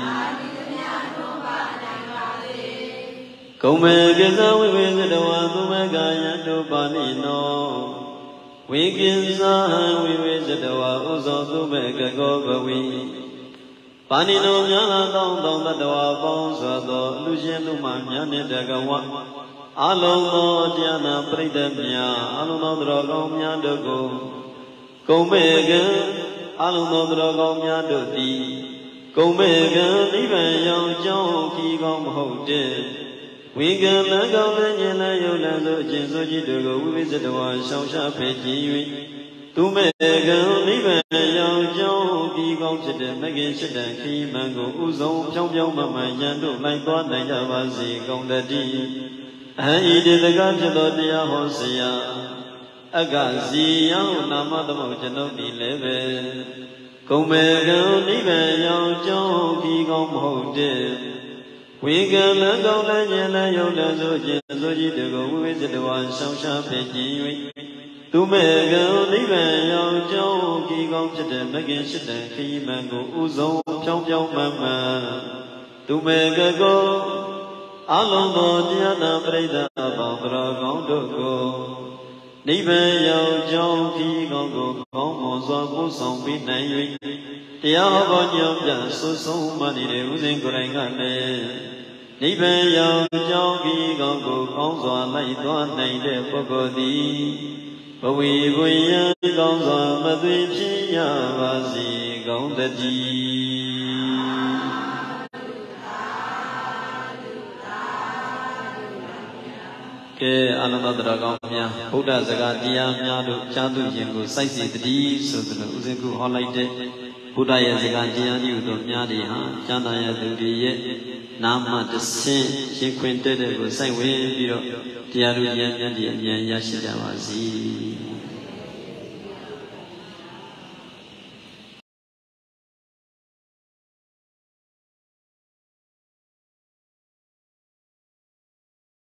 ကုံမေကိစ္စဝိဝေသတဝါသုမကယံတုပါဏိနောဝိကိစ္စဟံဝိဝေသတဝါဥဇောသုမေကကောဘဝိပါဏိနောများလာတောင်းတောင်းတတဝါပေါင်းစွာသောလူရှင်လူမှများနှင့်တကဝအလုံးသောတရားနာပရိသတ်များအလုံးသောသူတော်ကောင်းများတို့ကိုကုံမေကံအလုံးသောသူတော်ကောင်းများတို့သည်ကုံမေကံနိဗ္ဗာန်ရောက်ကြောင်းခီးကောင်းမဟုတ်တဲ့ဝိကံလံကောင်းတဲ့ဉာဏ်နဲ့ယုံလံသောအကျင့်စိုးကြီးတို့ကိုဝိဝိသတဝါရှောင်ရှားဖယ်ကြည့်၍သူမေကံနိဗ္ဗာန်ရောက်ကြောင်းကောင်းဖြစ်တဲ့မဂ္ဂင်ရှိတဲ့ခီးမှန်ကိုဥဆုံးဖြောင်းဖြောင်းမှမှန်ရန်တို့လိုက်သွားနိုင်ကြပါစေကုန်တည်းအဟံဤတေတကဖြစ်သောတရားဟောစရာအကစီယောနာမသမုတ်ကျွန်ုပ်ဒီလည်းပဲကုံမေကံနိဗ္ဗာန်ရောက်ကြောင်းခီးကောင်းမဟုတ်တဲ့ဝေကံလံကောင်းတဲ့ဉာဏ်နဲ့ယုံတဲ့ဆိုခြင်းဆိုကြည်တကောဝိဝိဇ္ဇတဝါရှောင်းရှားဖြစ်ခြင်း၍သူမေကံနိဗ္ဗာန်ရောက်ကြောင်းခီးကောင်းဖြစ်တဲ့မဂ္ဂင်ရှိတဲ့ခီးမှန်ကိုဥဆုံးဖြောင်းဖြောင်းမှန်မှန်သူမေကကောအလုံးသောတရားနာပရိသတ်အပေါင်းတော်ကောင်းတို့ကိုနိဗ္ဗာန်ရောက်ကြောင်းခီးကောင်းကိုကောင်းမွန်စွာပို့ဆောင်ပေးနိုင်၍တရားဟောကြောင်းပြဆွဆုံးမှနေတဲ့ဥစဉ်ကိုယ်တိုင်ကလည်းနိဗ္ဗာန်ရောက်ကြောင်းခီးကောင်းကိုကောင်းစွာလိုက်သွားနိုင်တဲ့ပုဂ္ဂိုလ်သည်ဘဝေဝိယံကောင်းစွာမသွေဖြစ်ရပါစေကောင်းတည်းကဲအနန္တတရကောင်းများဗုဒ္ဓစကားတရားများတို့ကြားသူရင်ကိုစိုက်စီတည်းဆိုသလိုဥစဉ်ခုဟောလိုက်တဲ့ဘုရားရဲ့စကားတရားကြီးတို့များတွေဟာကျမ်းသာရသူတွေရဲ့နာမတဆင်းရှင်ခွင်တဲ့တဲ့ကိုစိုက်ဝင်ပြီးတော့တရားတို့ဉာဏ်ဉာဏ်ကြီးအမြန်ရရှိကြပါစေ